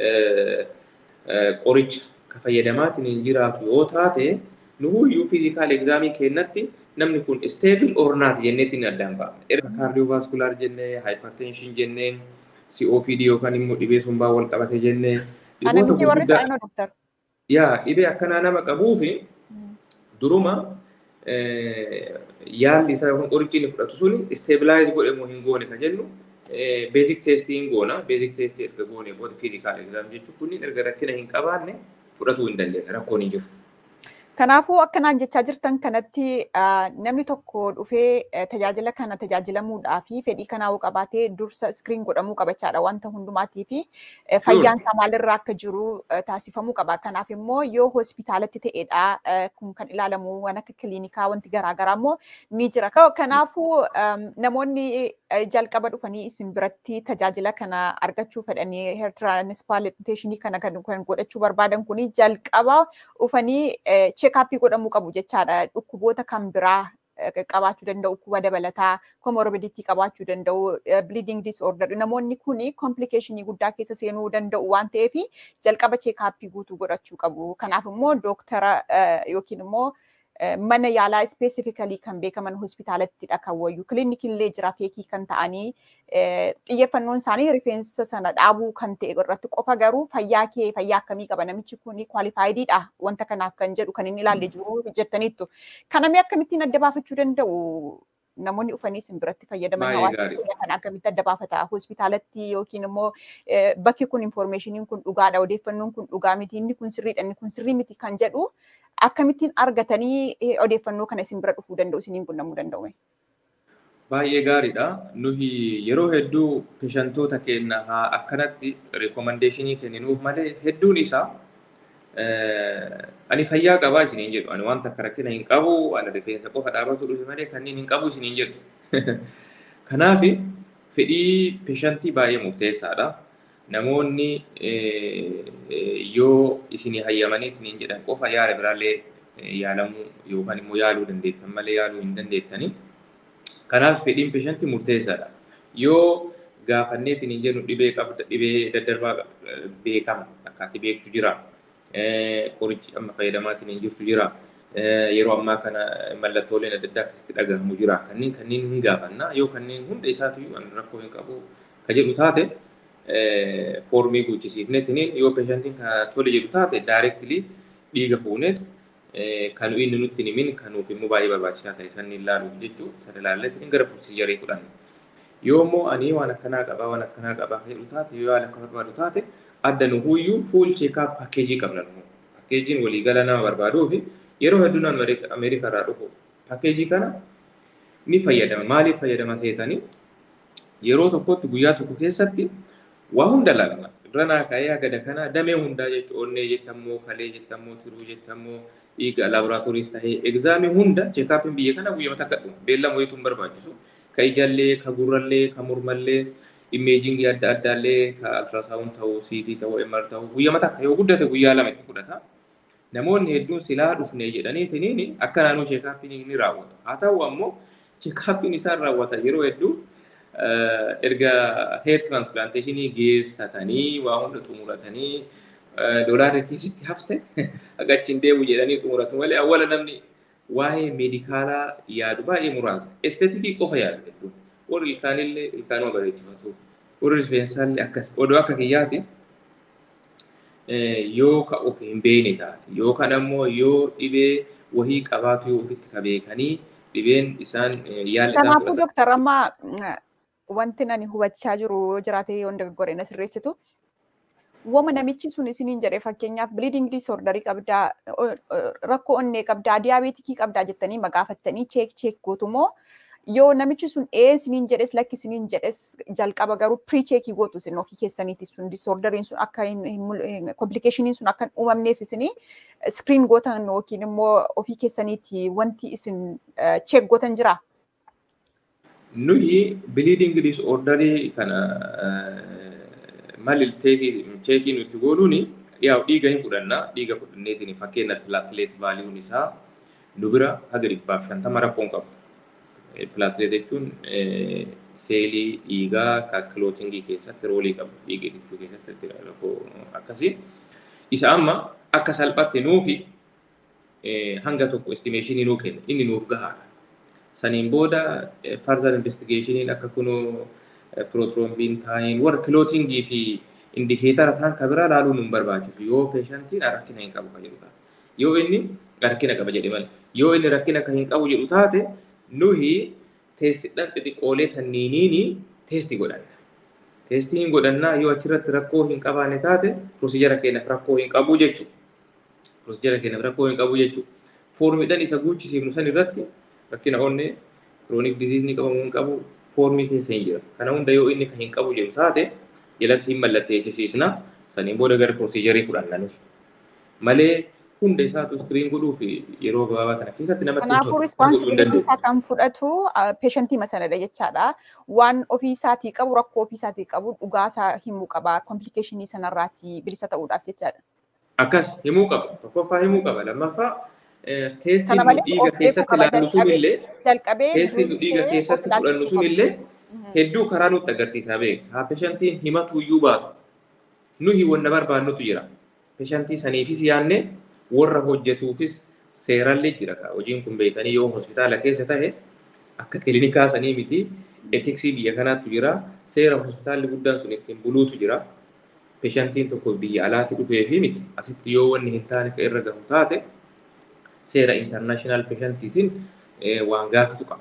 qoricha ka fayyadamaatiin hin jiraatu yoo taate nuhuyyuu physical examii kennatti namni kun stable or not jenneetiin addaan baafna. Erga cardiovascular jennee, hypertension jennee, COPD yookaan immoo dhibee sombaa wal qabate jennee. Anamichi warri ta'an doktor. Yaa dhibee akkanaa nama qabuu fi duruma yaalli isaa yookaan qorichi inni fudhatu suni stabilize godhe moo hin goone ka jennu basic testing goona. Basic test erga goone booda physical exam jechuun kunniin erga rakkina hin qabaanne fudhatuu hin dandeenya. Rakkoon hin jiru. Kanaafuu akkanaan jechaa jirtan kanatti namni tokko dhufee tajaajila kana tajaajilamuudhaa fi fedhii kanaa qabaatee dursa iskiriin godhamuu qabachaadha wanta hundumaatii fi fayyaan isaa maalirraa akka jiru taasifamuu qaba. Kanaaf immoo yoo hospitaalatti ta'edha kun kan ilaalamu waan akka kiliinikaa wanti garaagaraa immoo ni jira. Kanaafuu namoonni jalqaba dhufanii isin biratti tajaajila kana argachuu fedhanii heer tiraanspalanteeshinii kana kan godhachuu barbaadan kuni jalqaba dhufanii cheekaappii godhamuu qabu jechaadha. Dhukkuboota kan biraa qabaachuu danda'u, dhukkuba dabalataa, komoorbiditii qabaachuu danda'u, bleeding disorder. Namoonni kuni komplikeeshinii guddaa keessa seenuu danda'u waan ta'eef jalqaba cheekaappii guutuu godhachuu qabu. Kanaaf immoo dooktara yookiin immoo mana yaalaa specifically kan beekaman hospitaalattidha kan wayyu. Kilinikillee jira feekii kan ta'anii xiyyeeffannoon isaanii rifeensa sana dhaabuu kan ta'e irratti qofa garuu fayyaa kee fayyaa akkamii qaba namichi kuni kwaalifaayidiidha wanta kanaaf kan jedhu kan inni ilaalle jiru jettaniittu. Kanamee akkamittiin adda baafachuu danda'u namoonni dhufanii isin biratti fayyadaman hawaasa kan akkamitti adda baafata hospitaalatti yookiin immoo bakki kun informationiin kun dhugaadha odeeffannoon kun dhugaa miti inni kun sirriidha inni kun sirrii miti kan jedhu akkamittiin argatanii odeeffannoo kana isin bira dhufuu danda'u isiniin qunnamuu danda'u. Baay'ee gaariidha. Nuhi yeroo hedduu peeshantoota keenya akkanatti reekomandeeshinii kenninuuf malee hedduun isaa ani fayyaa qabaa isiniin jedhu. Ani wanta akka rakkina hin qabu, ani rifeensa qofa dhaabatu dhufe malee kanneen hin qabu isiniin jedhu. Kanaaf fedhii peeshantii baay'ee murteessaadha. Namoonni yoo isinii hayyamanii isiniin jedhan qofa yaala biraallee yaalamuu yookaan immoo yaaluu dandeettan malee yaaluu hin dandeettanii. Kanaaf fedhiin peeshantii murteessaadha. Yoo gaafannee isiniin jennu dhibee qabda, dhibee daddarbaa beekama akkaataa beektu jira. Qorichi amma fayyadamaatiin hin jirtu jira. Yeroo ammaa kana mallattooleen adda addaa keessatti dhagahamu jira. Kanneen hin gaafanna. Yoo kanneen hunda isaatu rakkoo hin qabu ka jedhu taate foormii guuchisiifneetiin yoo peeshantiin tole jedhu taate daayireektilii dhiiga fuuneet kan inni nutti himin kanuuf immoo baay'ee barbaachisaa ta'e sanni ilaaluuf jechuun sana ilaalleetiin gara pursiijarii fudhanne. Yoo immoo ani waan akkanaa qabaa jedhu taate yoo yaala akka barbaadu taate adda nu huyyuu fuul cheekaap paakeejii qabna nu. Paakeejiin waliigala nama barbaaduu fi yeroo hedduun Ameerikaa irraa dhufu paakeejii kana ni fayyadama. Maaliif fayyadama seetanii yeroo tokkotti guyyaa tokko keessatti waa hunda ilaalama. Ranaa ka'ee agada kana damee hundaa jechuun onnee jettammoo, kalee jettammoo, tiruu jettammoo, dhiiga laaboraatooris ta'ee egzaamii hunda cheekaappiin biyya kana guyyaa takka dhufu. Beellama wayituu hin barbaachisu. Ka ijallee, ka gurrallee, ka mormallee, imeejingii adda addaallee, ka altiraasaawun ta'uu, siitii ta'uu, MR ta'uu guyyaa takka yoo guddate guyyaa lama itti fudhata. Namoonni hedduun silaa dhufnee jedhaniitiin akka naannoo cheekaappiin ni raawwatu. Haa ta'u ammoo cheekaappiin isaan raawwatan yeroo hedduu erga heer tiraansplaanteeshinii geessatanii waa hunda xumuratanii doolaarri kiisitti hafte agachiin deemu jedhanii xumuratu malee awwala namni waa'ee meedikaalaa yaadu baay'ee muraasa. Esteetikii qofa yaadu hedduun. Warri ilkaanillee ilkaanuma bareechifatu. Warri rifeensaallee akkas odoo akka kiyyaati yoo ka of hin beekne taate yookaan ammoo yoo dhibee wahii qabaatu yoo ofitti ka beekanii dhibeen isaan yaalli isaan Kanaafuu Dooktar amma wanti nani hubachaa jiru jiraatee yoo dogoggore na sirreessitu. Wama namichi sun isiniin jedhee fakkeenyaaf bleeding disorderii qabdaa, rakkoo onnee qabdaa, diyaabeetikii qabdaa jettanii magaafattanii cheek gootumoo yoo namichi sun isiniin jedhes lakki isiniin jedhes jalqaba garuu pre-cheekii gootu isin ofii keessaniiti sun disorderiin sun akka komplikeeshiniin sun akka hin uumamneef isinii screen gootan yookiin immoo ofii keessaniiti wanti isin cheek gootan jira. Nuyi bleeding disorderii kana malil cheekii nuti godhuuni yaa dhiiga hin fudhanna dhiiga fudhanneetiin fakkeenyaaf platelet vaaliuun isaa nu bira haga 150 rakkoon qabu. Platelet jechuun seelii dhiigaa kan kilootingii keessatti roolii qabu dhiiga jechuu keessatti rakkoo akkasii. Isa amma akka salphaatti nuufi hanga tokko estimeeshinii nuu kenna inni nuuf gahaadha. Saniin booda further investigationiin akka kunoo protrombiin taayin warra kilootingii fi indikeetara ta'an kan biraa laaluu nu barbaachisu yoo peeshantiin rakkina hin qabu kan jedhu taate yoo inni rakkina qaba jedhe malee yoo inni rakkina kan hin qabu jedhu taate nuhi teestidhaan xixiqqoolee tanniiniini teesti godhanna. Teestii hin godhannaa yoo achirratti rakkoo hin qabaanne taate piroosijara keenyaaf rakkoo hin qabu jechuudha. Piroosijara keenyaaf rakkoo hin qabu jechuudha. Foormiidhaan isa guuchisiifnu san irratti rakkina onnee kiroonik diziiznii qabamu hin qabu foormii keessa hin jira. Kana hunda yoo inni kan hin qabu jedhu taate jalatti hin mallatteessisiisna saniin booda gara piroosijarii fudhanna nuyi. Malee hunda isaatu screen godhuuf yeroo gabaabaa kana keessatti namatti kanaafuu responsibility isaa kan fudhatu peeshantii masanadha jechaadha. Waan ofii isaatii qabu rakkoo ofii isaatii qabu dhugaa isaa himuu qaba komplikeeshinii sanarraatti bilisa ta'uudhaaf jechaadha. Akkas himuu qaba. Tokkoffaa himuu qaba. Lammaffaa teestiin dhiiga keessatti laannu sunillee teestiin dhiiga keessatti fudhannu sunillee hedduu karaa nutti agarsiisaa beeka. Haa peeshantiin himatu iyyuu baatu. Nuyi wanna barbaannutu jira. Peeshantii saniifis yaanne warra hojjetuufis seerallee jira. Hojiin kun beekanii yoo hospitaala keessa ta'e akka kiliinikaa sanii miti etiksii biyya kanaatu jira. Seera hospitaalli guddaan sun ittiin buluutu jira. Peeshantiin tokko biyya alaatti dhufee fi miti asitti yoo wanni hin taane kan irra gahu taate seera international peeshantiitiin waan gaafatu qaba.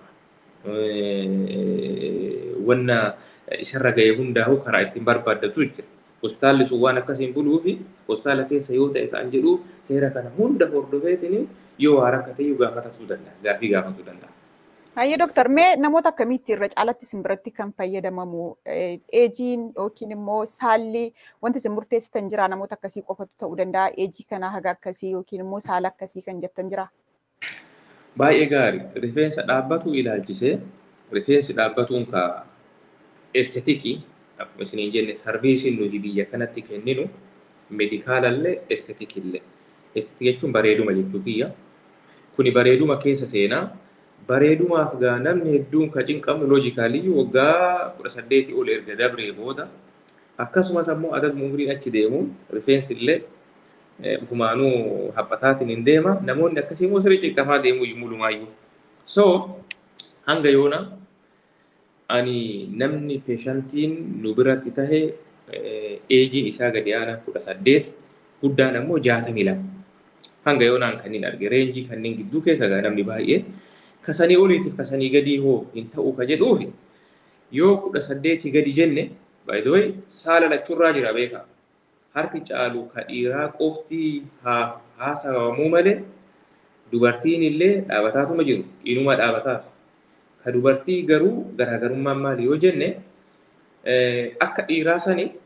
Wanna isarra ga'e hundaa'u karaa ittiin barbaaddatu jira. Hospitaalli sun waan akkasiin buluu fi hospitaala keessa yoo ta'e kan jedhu seera kana hunda hordofeetiin yoo waa rakkate gaafatuu danda'a. Gaafii gaafatuu danda'a. Hayyee Dooktar mee namoota akkamiitti irra caalatti isin biratti kan fayyadamamu eejiin yookiin immoo saalli wanti isin murteessitan jira namoota akkasii qofatu ta'uu danda'a eejii kana haga akkasii yookiin immoo saala akkasii kan jettan jira. Baay'ee gaarii rifeensa dhaabbatu ilaalchisee rifeensi dhaabbatuun ka esteetikii akkuma isiniin jenne sarviisiin nuti biyya kanatti kenninu meedikaalallee esteetikillee. Esteetik jechuun bareeduma jechuu kiyya. Kuni bareeduma keessa seenaa. Bareedumaaf gaa namni hedduun kan cinqabnu loojikaalii waggaa 18 ol erga dabree booda akkasumas ammoo adaduma umriin achi deemu rifeensi illee ufumaanuu haphataatiin hin deema namoonni akkasii immoo sirrii cinqamaa deemu mulumaayyuu. So hanga yoona ani namni peeshantiin nu biratti tahe eejiin isaa gadi aanaa 18 guddaan ammoo 62 hanga yoonaan kanneen arge reenjii kanneen gidduu keessa gaa namni baay'ee kasanii oliitiif kasanii gadi hoo hin ta'uu ka jedhuufi yoo 18 gadi jenne by the way saala lachurraa jira beeka harki caalu ka dhiiraa qofti haasawamuu malee dubartiin illee dhaabataatuma jiru inuma dhaabataaf ka dubartii garuu garaagarummaan maali yoo jenne akka dhiiraa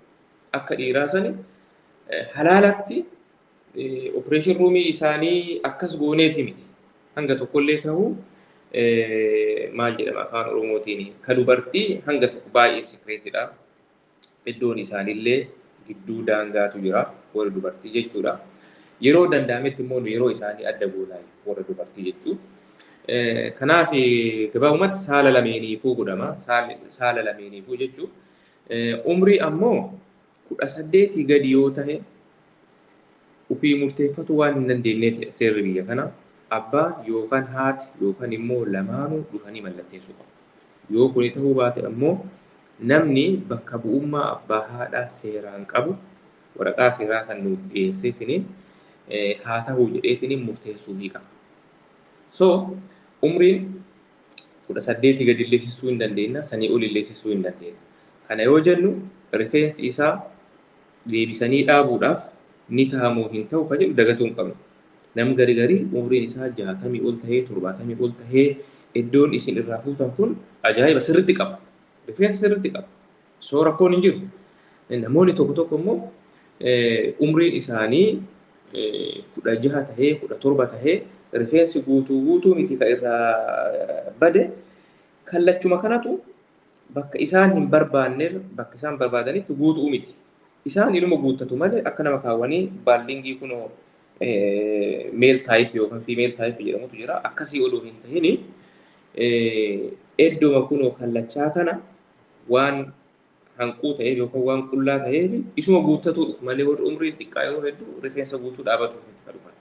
sani halaalatti operation roomii isaanii akkas gooneeti miti hanga tokkollee ta'uu maal jedhama afaan oromootiin ka dubartii hanga tokko baay'ee sikreetidha. Iddoon isaaniillee gidduu daangaatu jira warra dubartii jechuudha. Yeroo danda'ametti immoo yeroo isaanii adda goolaa warra dubartii jechuudha. Kanaaf gabaabumatti saala lameeniifuu godhama. Saala lameeniifuu jechuudha. Umrii ammoo 18 gadi yoo ta'e ufii murteeffatu waan hin dandeenyeef seerri biyya kana abbaa yookaan haati yookaan immoo lamaanuu dhufanii mallatteessuu qabu. Yoo kun ta'uu baate ammoo namni bakka bu'ummaa abbaa haadhaa seeraan qabu waraqaa seeraa san nuuf dhiyeesseetiniin haa ta'uu jedheetiniin murteessuu qaba. So umriin 18 gadi leessisuu hin dandeenya, sanii ol leessisuu hin dandeenya. Kana yoo jennu rifeensi isaa deebisanii dhaabuudhaaf ni taa'amuu hin ta'u kan jedhu dagatuu hin qabnu. Nam garii umriin isaa 60 ol tahee 70 ol tahee iddoon isin irraa fuutan kun ajaa'iba sirriitti qaba. Rifeensa sirriitti qaba. So rakkoon hin jiru. Namoonni tokko immoo umriin isaanii 16 tahee 17 tahee rifeensi guutuu miti ka irraa bade kallachuma kanatu bakka isaan hin barbaanneef bakka isaan barbaadanitti guutuu miti. Isaan ilma guuttatu malee akka nama kaawwanii baaldingii kunoo male type yookaan female type jedhamutu jira. Akkasii oduu hin tahini eddooma kunoo kallachaa kana waan hanquu ta'eef yookaan waan qullaa ta'eef isuma guuttatu malee warri umriin xiqqaa yeroo hedduu rifeensa guutuu dhaabatu kan dhufan.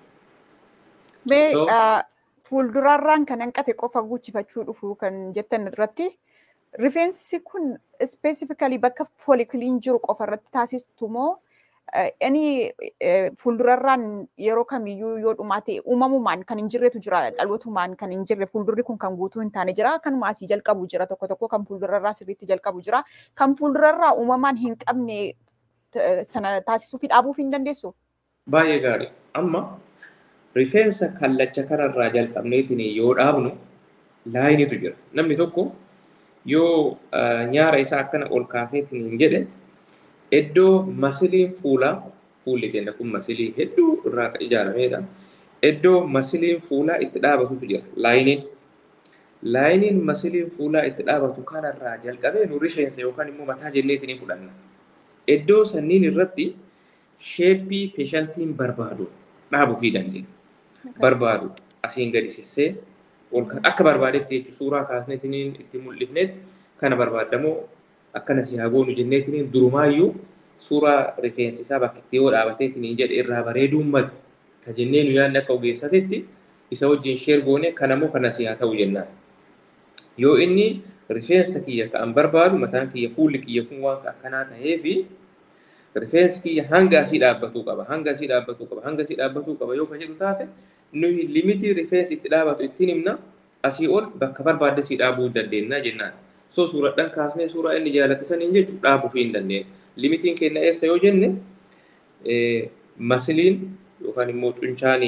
Fuuldurarraan kan hanqate qofa guuchifachuu dhufu kan jettan irratti rifeensi kun specifically bakka folikiliin jiru qofa irratti taasistu moo inni fuuldurarraan yeroo kamiyyuu yoo dhumaate uumamumaan kan hin jirretu jira dhalootumaan kan hin jirre fuuldurri kun kan guutuu hin taane jira kanuma asii jalqabu jira tokko kan fuuldurarraa sirriitti jalqabu jira kan fuuldurarraa uumamaan hin qabne sana taasisuu fi dhaabuuf hin dandeessu. Baay'ee gaarii amma rifeensa kallacha kanarraa jalqabneetiin yoo dhaabnu laayiniitu jira. Namni tokko yoo nyaara isaa akkana ol kaaseetiin hin jedhe iddoo masiliin fuulli keenya kun masilii hedduu irraa ijaaramedha. Iddoo masiliin fuulaa itti dhaabatutu jira. Laayiniin masiliin fuulaa itti dhaabatu kanarraa jalqabee nu rifeensa yookaan immoo mataa jenneetiin fudhanna. Iddoo sanniin irratti sheeppii peeshaltiin barbaadu dhaabuufii dandeenya. Barbaadu asiin gadi sissee akka barbaadetti jechuun suuraa kaasneetiin itti mul'ifneet kana barbaadamoo akkana si haa goonu jenneetiin durumaayyuu suuraa rifeensi isaa bakka itti yoo dhaabateetiin jedhe irraa bareeduun madu ka jennee nu yaadne akka ogeessatetti isa wajjin sheer goone kanammoo kana si haa ta'u jennaan. Yoo inni rifeensa kiyya ka'an barbaadu mataan kiyya fuulli kiyya kun waan akkanaa ta'eefi rifeensi kiyya hanga asii dhaabbatuu qaba yoo kan jedhu taate nuyi limitii rifeensi itti dhaabatu ittiin himna asii ol bakka barbaadde si dhaabuu dandeenya jennaan. So suuradhaan kaasnee suuraa inni jaalate saniin jechuun dhaabuuf hin dandeenya. Limitiin keenya eessa yoo jenne masiliin yookaan immoo xunchaan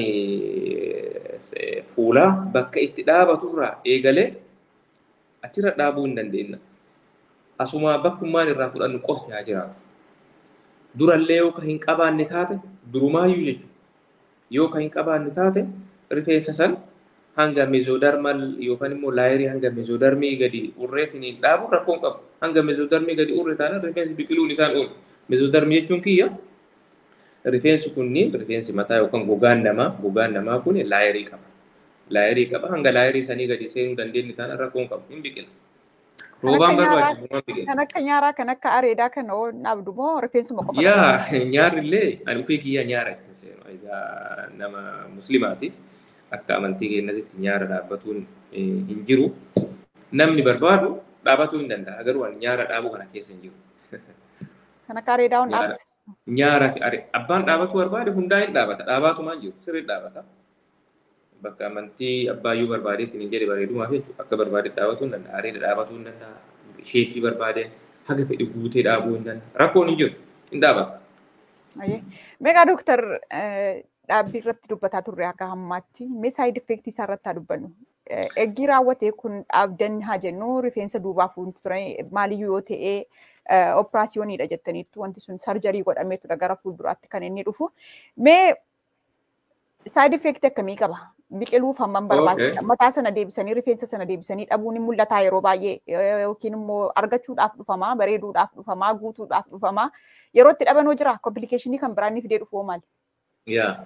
fuulaa bakka itti dhaabaturraa eegalee achirra dhaabuu hin dandeenya. Asuma bakkummaan irraa fudhannu qofti haa jiraatu. Durallee yoo kan hin qabaanne taate durumaayyuu jechuudha. Yoo kan hin qabaanne taate rifeensa san hanga mezodermal yookaan immoo laayirii hanga mezodermii gadi urreetiin dhaabu rakkoon qabu. Hanga mezodermii gadi urre taana rifeensi biqiluun isaan oolu. Mezodermii jechuun kiyya rifeensi kunniin rifeensi mataa yookaan gogaan namaa kun laayirii qaba. Laayirii qaba hanga laayirii sanii gadi seenuu dandeenye taana rakkoon qabu hin biqila. Roobaan barbaachisu waan biqila. Kan akka nyaaraa kan akka areedaa kan dhaabdu moo rifeensuma qofa? Yaa nyaarrillee ani ufii kiyya nyaara itti seenu. Egaa nama muslimaati. Akka amantii keenyatti nyaara dhaabbatuun hin jiru. Namni barbaadu dhaabbatuu hin danda'a. Garuu ani nyaara dhaabuu kana keessa hin jiru. Kan akka areedaa dhaabsisu. Nyaara abbaan dhaabatuu barbaade hundaa hin dhaabata. Dhaabaatumaan jiru sirrii dhaabata. Bakka amantii abbaayyuu barbaadeetiin hin jedhe bareedumaaf jechuudha. Akka barbaade dhaabatuu hin danda'a. Areeda dhaabatuu hin danda'a. Sheeppii barbaade haga fedhi guutee dhaabuu hin danda'a. Rakkoon hin jiru. Hin dhaabata. Meeqa dooktar dhaabbii irratti dubbataa turre akka hammaatti mee saayid effeektii isaa irratti haa dubbannu. Eggii raawwatee kun dhaabdan haa jennu rifeensa duubaaf turan maaliyyuu yoo ta'e operaasiyooniidha jettaniittu wanti sun sarjarii godhameetudha gara fuulduraatti kan inni dhufu. Mee saayid effeektii akkamii qaba? Biqiluuf hammam barbaachisa? Mataa sana deebisanii rifeensa sana deebisanii dhabuun ni mul'ata yeroo baay'ee yookiin immoo argachuudhaaf dhufamaa, bareeduudhaaf dhufamaa, guutuudhaaf dhufamaa yeroo itti dhabanoo jira komplikeeshinii kan biraan fidee dhufu maali? Yaa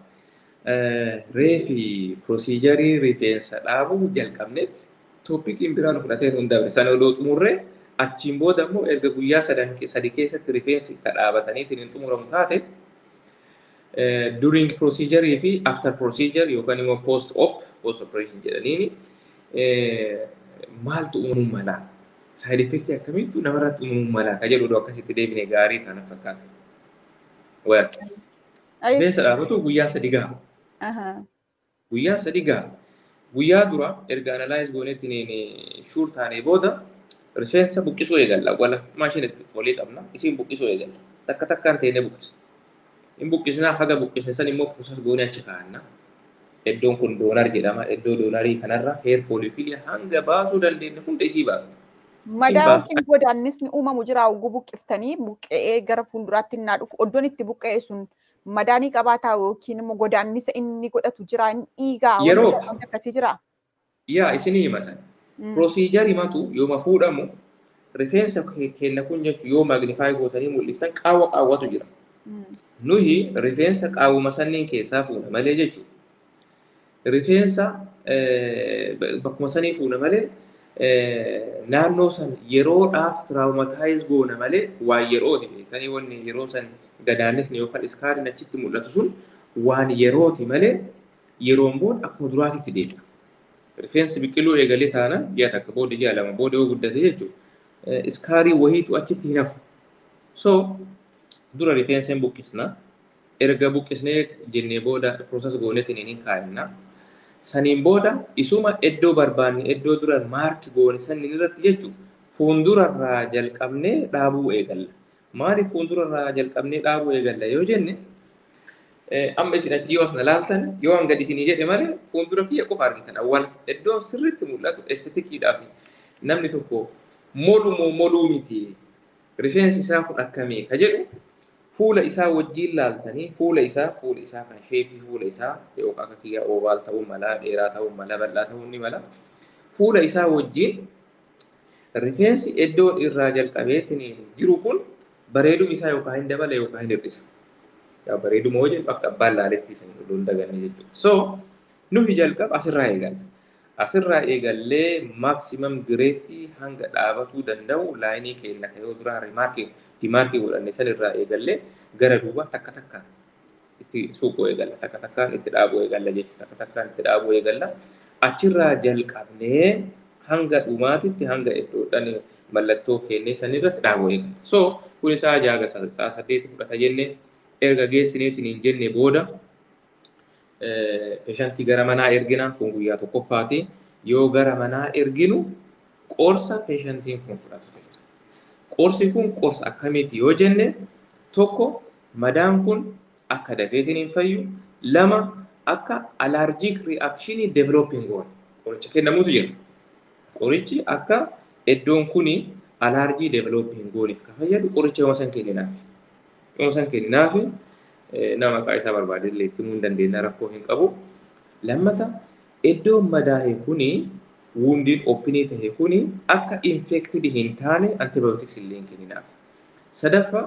reefi proosiijarii rifeensa dhaabuu jalqabnetti tooppikiin biraan fudhatee hundaa'e sana odoo xumurree achiin booda immoo erga guyyaa sadii keessatti rifeensi ka dhaabataniitiin hin xumuramu taate during procedure fi after procedure yookaan immoo post operation jedhaniini maaltu uumamuu mala side effect akkamiitu namarratti uumamuu mala ka jedhu akkasitti deebine gaarii taana fakkaata. Well, rifeensa dhaabatu guyyaa 3 gaha. Guyyaa 3 gaha. Guyyaa dura erga analyze goonetiin sure taanee booda rifeensa buqqisuu eegalla. Wala maashinitti olii qabna. Isin buqqisuu eegalla. Takka takkaan ta'ee buqqisa. In buqqisnaa haga buqqisne san immoo process goonee achi kaa'anna. Iddoon kun doonar jedhama. Iddoo doonarii kanarra hair follicle hanga baasuu dandeenye hunda isii baasa. Madaan kin godaannisni uumamu jira oguu buqqiftanii buqqee gara fuulduraatti naa dhufu iddoon itti buqqee sun madaanii qabaataa yookiin immoo godaannisa inni godhatu jira inni dhiigaa wanta akkasii jira. Yaa isinii himatan. Procedure himatu yooma fuudhamu rifeensa kenna kun jechuun yoo magnify gootanii mul'iftan qaawwatu jira. Nuyi rifeensa qaawwuma sanniin keessaa fuuna malee jechuudha. Rifeensa bakkuma sanii fuuna malee naannoo san yeroodhaaf traumatize goona malee waan yerooti beektanii wanni yeroo san gadaannisni yookaan iskaariin achitti mul'atu sun waan yerooti malee yeroon booda akkuma duraatitti deebi'a. Rifeensi biqiluu eegalee taana ji'a takka booda ji'a lama booda yoo guddate jechuudha. Iskaarii wayiitu achitti hin hafu. So dura rifeensa hin buqqisna. Erga buqqisnee jennee booda process goonetiin hin kaa'inna. Saniin booda isuma iddoo barbaanne iddoo dura maarki goone sanni irratti jechuudha. Fuuldurarraa jalqabnee dhaabuu eegalla. Maaliif fuuldurarraa jalqabnee dhaabuu eegalla yoo jenne amma isin achi yoo asna laaltan yoo hanga isinii jedhe malee fuuldura kiyya qofa argitan awwal iddoon sirriitti mul'atu estetikiidhaaf namni tokko moduu miti rifeensi isaa kun akkamii ka jedhu fuula isaa wajjiin laaltanii fuula isaa kan sheepii fuula isaa yookaan akka kiyya oovaal ta'uu mala dheeraa ta'uu mala bal'aa ta'uu ni mala fuula isaa wajjiin rifeensi iddoo irraa jalqabeetiin jiru kun bareeduma isaa yookaan hin dabale yookaan hin hir'isa. Yaa bareeduma hojii akka abbaan laaletti san oduun daganne jechuudha. So nufi jalqaba asirraa eegalla. Asirraa eegallee maximum gireetti hanga dhaabatuu danda'u laayinii keenya yoo duraa dimaarkii godhanne san irraa eegallee gara duuba takka takkaan itti suuquu eegalla. Takka takkaan itti dhaabuu eegalla jechuudha. Takka takkaan itti dhaabuu eegalla. Achirraa jalqabnee hanga dhumaatitti hanga iddoodhaan mallattoo kennee san irratti dhaabuu eegalla. So kun isaa jaaga saa 8 fudhata jennee erga geessineetiin hin jenne booda peeshantii gara manaa ergina kun guyyaa tokkoffaati. Yoo gara manaa erginu qorsa peeshantiin kun fudhatu. Qorsi kun qorsa akkamiiti yoo jenne tokko madaan kun akka dafeetiin hin fayyu lama akka allergic reaction developing goon qoricha kennamuutu jira. Qorichi akka iddoon kuni allergy developing gooniif ka fayyadu qoricha yoo san kenninaaf. Yoo san kenninaaf nama maqaa isaa barbaade illee itti himuu dandeenya rakkoo hin qabu. Lammata iddoon madaa'e kuni wounded openii ta'e kuni akka infected hin taane antibiotics illee hin kenninaaf. Sadaffaa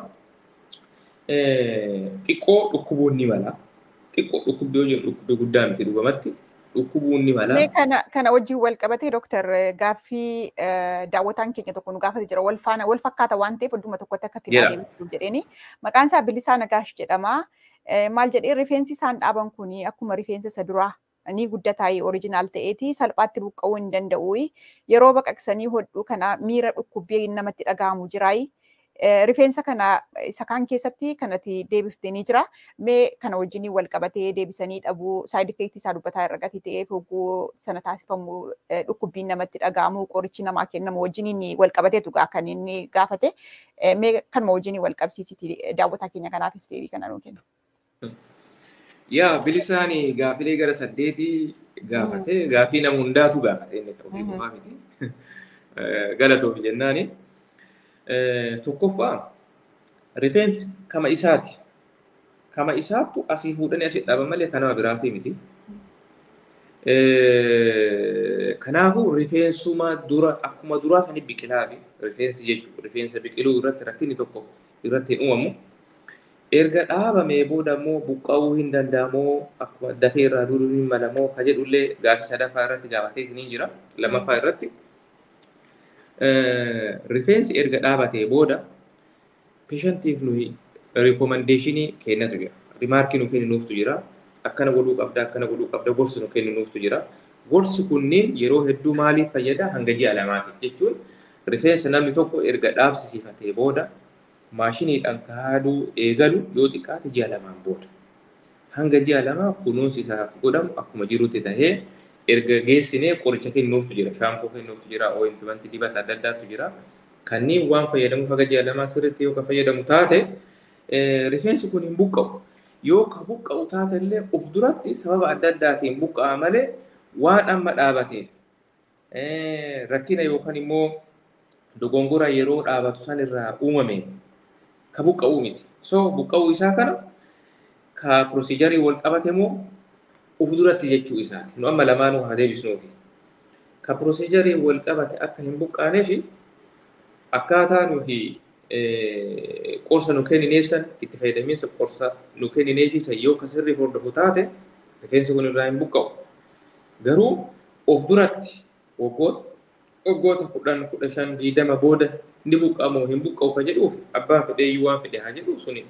xiqqoo dhukkubuun ni mala. Xiqqoo dhukkubbii yoo jennu dhukkubii guddaa miti dhugumatti dhukkubuun ni mala. Kana wajjin wal qabatee Dooktar gaaffii daawwataan keenya tokko nu gaafate jira wal fakkaata waan ta'eef idduma tokkotti akka itti adeemsisu jedheeni maqaan isaa Bilisaa Nagaash jedhama. Maal jedhee rifeensi isaan dhaaban kuni akkuma rifeensa isa duraa ni guddataa oriijinaal ta'eeti salphaatti buqqa'uu hin danda'u. Yeroo baqaqsanii hodhuu kana miira dhukkubbii namatti dhaga'amu jira. Rifeensa kana isa kaan keessatti kanatti deebiftanii jira. Mee kana wajjin wal qabatee deebisanii dhabuu side effect isaa dubbataa irra gatii ta'eef hogguu sana taasifamu dhukkubbiin namatti dhaga'amu qorichi namaa kennamu wajjin wal qabateetu kan inni gaafate. Mee kanuma wajjin wal qabsiisiti daawwataa keenya kanaafis deebii kana nuu kennu. Yaa Bilisaan gaafilee gara 8 gaafate gaafii nama hundaatu gaafate inni ta'uu beekumaa miti. Galatoomi jennaani. Tokkoffaa rifeensi kama isaati. Kama isaattu asii fuudhanii asii dhaaban malee kanama biraatii miti. Kanaafuu rifeensuma dura akkuma duraa kan biqilaa fi rifeensi jechuudha. Rifeensa biqiluu irratti rakkinni tokko irratti hin uumamu. Erga dhaabamee booda immoo buqqa'uu hin danda'amu akkuma dafee irraa duruu hin malamoo ka jedhullee gaafii sadaffaa irratti gaafatee hin jira. Lammaffaa irratti rifeensi erga dhaabatee booda peeshantiif nuyi rekomendeeshinii kennatu jira. rimaarkii nu kenninuuftu jira. Akkana godhuu qabda gorsi nu kenninuuftu jira. Gorsi kunniin yeroo hedduu maaliif fayyada? Hanga ji'a lamaatiif jechuun rifeensa namni tokko erga dhaabsisiifatee booda maashiniidhaan kaaduu eegalu yoo xiqqaate ji'a lamaan booda. Hanga ji'a lamaa kunuunsi isaaf godhamu akkuma jirutti tahee erga geessinee qoricha kennuuftu jira. Shaampoo kennuuftu jira. Ooyintimantii dibata adda addaatu jira. Kanneen waan fayyadamuuf haga ji'a lamaa sirriitti yoo kan fayyadamu taate rifeensi kun hin buqqa'u. Yoo ka buqqa'u taate illee of duratti sababa adda addaatiin buqqa'a malee waan amma dhaabateef rakkina yookaan immoo dogongora yeroo dhaabatu san irraa uumame ka buqqa'u miti. So buqqa'uu isaa kana ka procedure wal qabate moo of duratti jechuu isaati. Nu amma lamaanuu haa deebisnuufi. Ka procedure wal qabate akka hin buqqaaneefi akkaataa nuti qorsa nu kennineefsan itti fayyadamiinsa qorsa nu kennineefisa yoo ka sirrii hordofu taate rifeensi kun irraa hin buqqa'u. Garuu of duratti waggoota 10, 15, 20 booda ni buqqa'amoo hin buqqa'u ka jedhuuf abbaan fedhee waan fedhe haa jedhu suni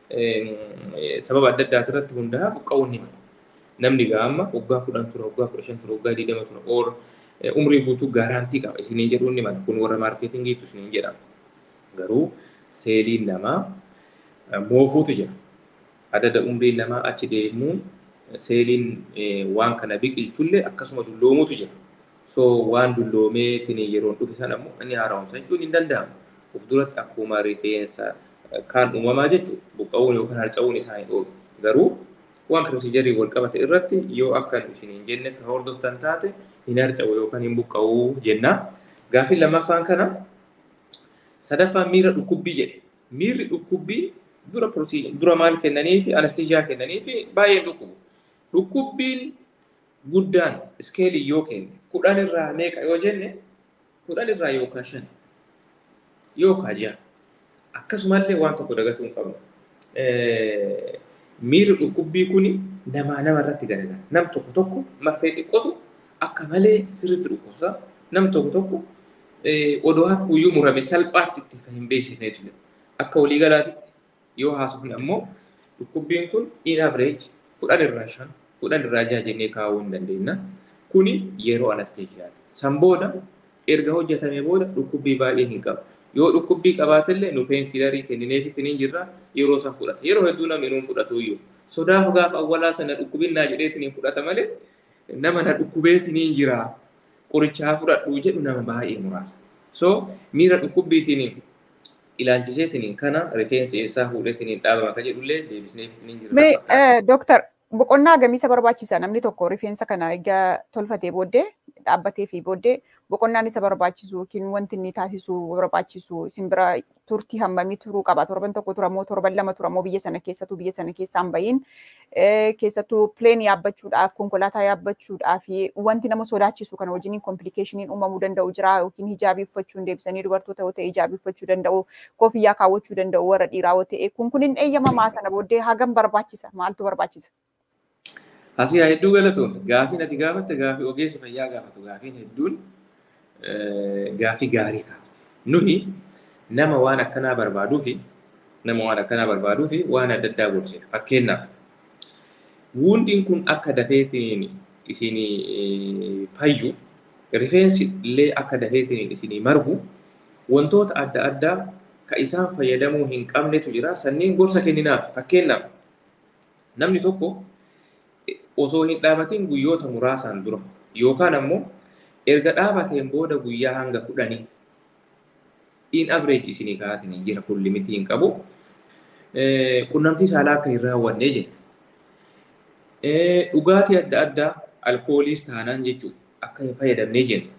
sababa adda addaati irratti hundaa'a buqqa'uun ni mala. Namni gaama waggaa 10 tura, waggaa 15 tura, waggaa 20 tura or umrii guutuu gaaraantii qaba isiniin jedhuun ni mala. Kun warra maarkeetingiitu isiniin jedhama. Garuu seeliin namaa moofuutu jira. Adada umriin namaa achi deemuun seeliin waan kana biqilchullee akkasuma dulloomuutu jira. So waan dulloomee tini yeroon dhufe sana immoo inni haaromsa jechuun hin danda'amu. Of duratti akkuma rifeensa kan uumamaa jechuudha. Buqqa'uun yookaan harca'uun isaa hin oolu. Garuu waan procedure wal qabate irratti yoo akka isin hin jenne ka hordoftan taate hin harca'u yookaan hin buqqa'u jenna. Gaaffiin lammaffaan kana sadaffaan miira dhukkubbii jedhe. Miirri dhukkubbii dura maal kennanii fi anestezia kennanii fi baay'ee dhukkubu. Dhukkubbiin guddaan iskeelii yoo kenne 10 irraa meeqa yoo jenne 10 irraa yookaan 5 yookaan 6. Akkasumallee waan tokko dagatuu hin qabnu. Miirri dhukkubbii kuni nama irratti garagara. Nam tokko marfee xiqqootu akka malee sirriitti dhukkubsa. Nam tokko odoo hafuuyyuu murame salphaatti itti kan hin beeksifneetu jira. Akka walii galaatitti yoo haasofne ammoo dhukkubbiin kun in average 10 irraa 5, 10 irraa 6 jennee kaa'uu hin dandeenya. Kuni yeroo anesteziyaati. San booda erga hojjetamee booda dhukkubbii baay'ee hin qabu. Yoo dhukkubbii qabaatellee nu peenkilarii kennineefitiniin jirra yeroo san fudhata. Yeroo hedduu namni nuun fudhatu iyyuu. Sodaaf gaafa awwaalaa sana dhukkubinnaa jedheetiniin fudhata malee nama na dhukkubeetiniin jira. Qorichaa fudhadhu jedhu nama baay'ee muraasa. So miira dhukkubbiitiin ilaalchiseetiniin kana rifeensi eessaa fuudheetiniin dhaabama ka jedhullee deebisneefitiniin jirra. Mee Dooktar boqonnaa gamiisa barbaachisa namni tokko rifeensa kana egaa tolfatee booddee dhaabbatee fi booddee boqonnaan isa barbaachisu yookiin wanti inni taasisu barbaachisu isin bira turtii hammamii turuu qaba? Torban tokko turamoo torban lama turamoo biyya sana keessaan bahin keessattuu pileen yaabbachuudhaaf konkolaataa yaabbachuudhaaf wanti nama sodaachisu kana wajjiniin kompilikeshiniin uumamuu danda'u jira yookiin hijaabii uffachuun deebisanii dubartoota yoo ta'e hijaabii uffachuu danda'u koofiyyaa kaawwachuu danda'u warra dhiiraa yoo ta'e kun hin eeyyamamaa sana booddee hagam barbaachisa? Maaltu barbaachisa? Asii hedduu galatoon gaafiin ati gaafatte gaafii ogeessa fayyaa gaafatu gaafiin hedduun gaafii gaarii kaafte. Nuyi nama waan akkanaa barbaaduu fi waan adda addaa gorsina. Fakkeenyaaf wuundiin kun akka dafeetiin isin fayyu rifeensi illee akka dafeetiin isin margu wantoota adda addaa ka isaan fayyadamuu hin qabnetu jira. Sanniin gorsa kenninaaf fakkeenyaaf namni tokko osoo hin dhaabatiin guyyoota muraasaan dura yookaan ammoo erga dhaabateen booda guyyaa hanga 10 in average isinii kaa'atiin jira kun limitii hin qabu. Qunnamtii saalaa akka hin raawwanne jenna. Dhugaatii adda addaa alkooliis taanaan jechuudha akka hin fayyadamne jenna.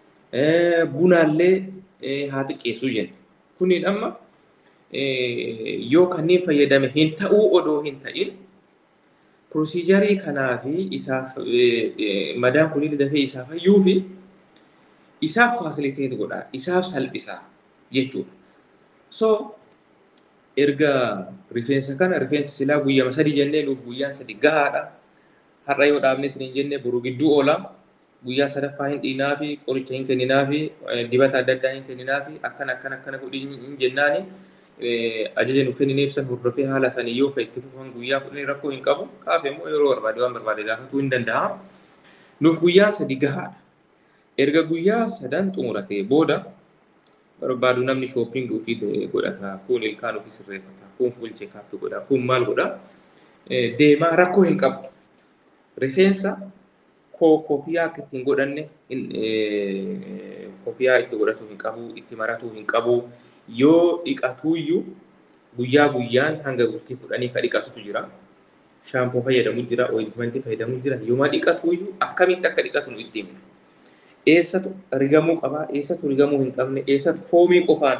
Bunaallee haa xiqqeessuu jenna. Kuniin amma yoo kanneen fayyadame hin ta'uu odoo hin ta'in procedure kanaa fi isaaf madaan kunii dafee isaaf fayyuu fi isaaf facilitate godha, isaaf salphisa jechuudha. So erga rifeensa silaa guyyaa 3 jennee nuuf guyyaan 3 gahaadha. Har'a yoo dhaabneetiin hin jenne boru gidduu oola. Guyyaa 3ffaa hin dhiinaa fi qoricha hin kenninaa fi dibata adda addaa hin kenninaa fi akkana godhin hin jennaani ajaja nu kennineef san hordofee haala sanii yoo ka itti fufan guyyaa kudhanii rakkoo hin qabu. Kaafee immoo yeroo barbaade waan barbaade gaafatuu hin danda'a. Nuuf guyyaa sadi gahaadha. Erga guyyaa sadan xumuratee booda barbaadu namni shopping ofii godhata. Kun ilkaan ofii sirreeffata. Kun fuul cheekaappii godha. Kun maal godha? Deemaa rakkoo hin qabu. Rifeensa kofiyaa akka ittiin godhanne kofiyaa itti godhatu hin qabu, itti maratu hin qabu. Yoo dhiqatuuyyuu guyyaa guyyaan hanga guyyaa kudhanii ka dhiqatutu jira. Shaampoo fayyadamu jira, ointmentii fayyadamu jira. Yooma dhiqatuuyyuu akkamitti akka dhiqatu nu itti himna. Eessatu rigamuu qaba, eessatu rigamuu hin qabne, eessatu foomii qofaan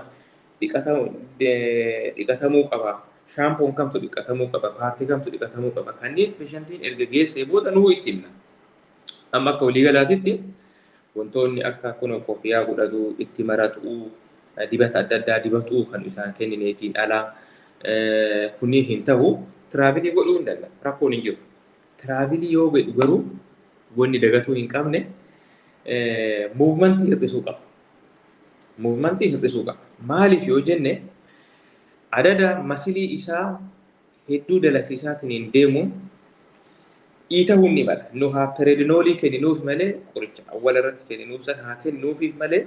dhiqatamuu qaba. Shaampoon kamtu dhiqatamuu qaba, paartii kamtu dhiqatamuu qaba. Kanneen peeshantiin erga geessee booda nuu itti himna. Amma akka waliigalaatitti wantoonni akka kun kofiyaa godhatu, itti maratu, dibata adda addaa dibatu kan isaan kennineetiin alaa kunniin hin ta'u tiraavilii godhuu hin danda'a. Rakkoon hin jiru. Tiraavilii yoo godhu garuu wanni dagatuu hin qabne muuvmentii hir'isuu qaba. Muuvmentii hir'isuu qaba. Maaliif yoo jenne adada masilii isaa hedduu dalagsiisaatiin hin deemu dhiitahuu ni mala. Nu haa pereedinoolii kenninuuf malee qoricha awwal irratti kenninuuf san haa kennuufiif malee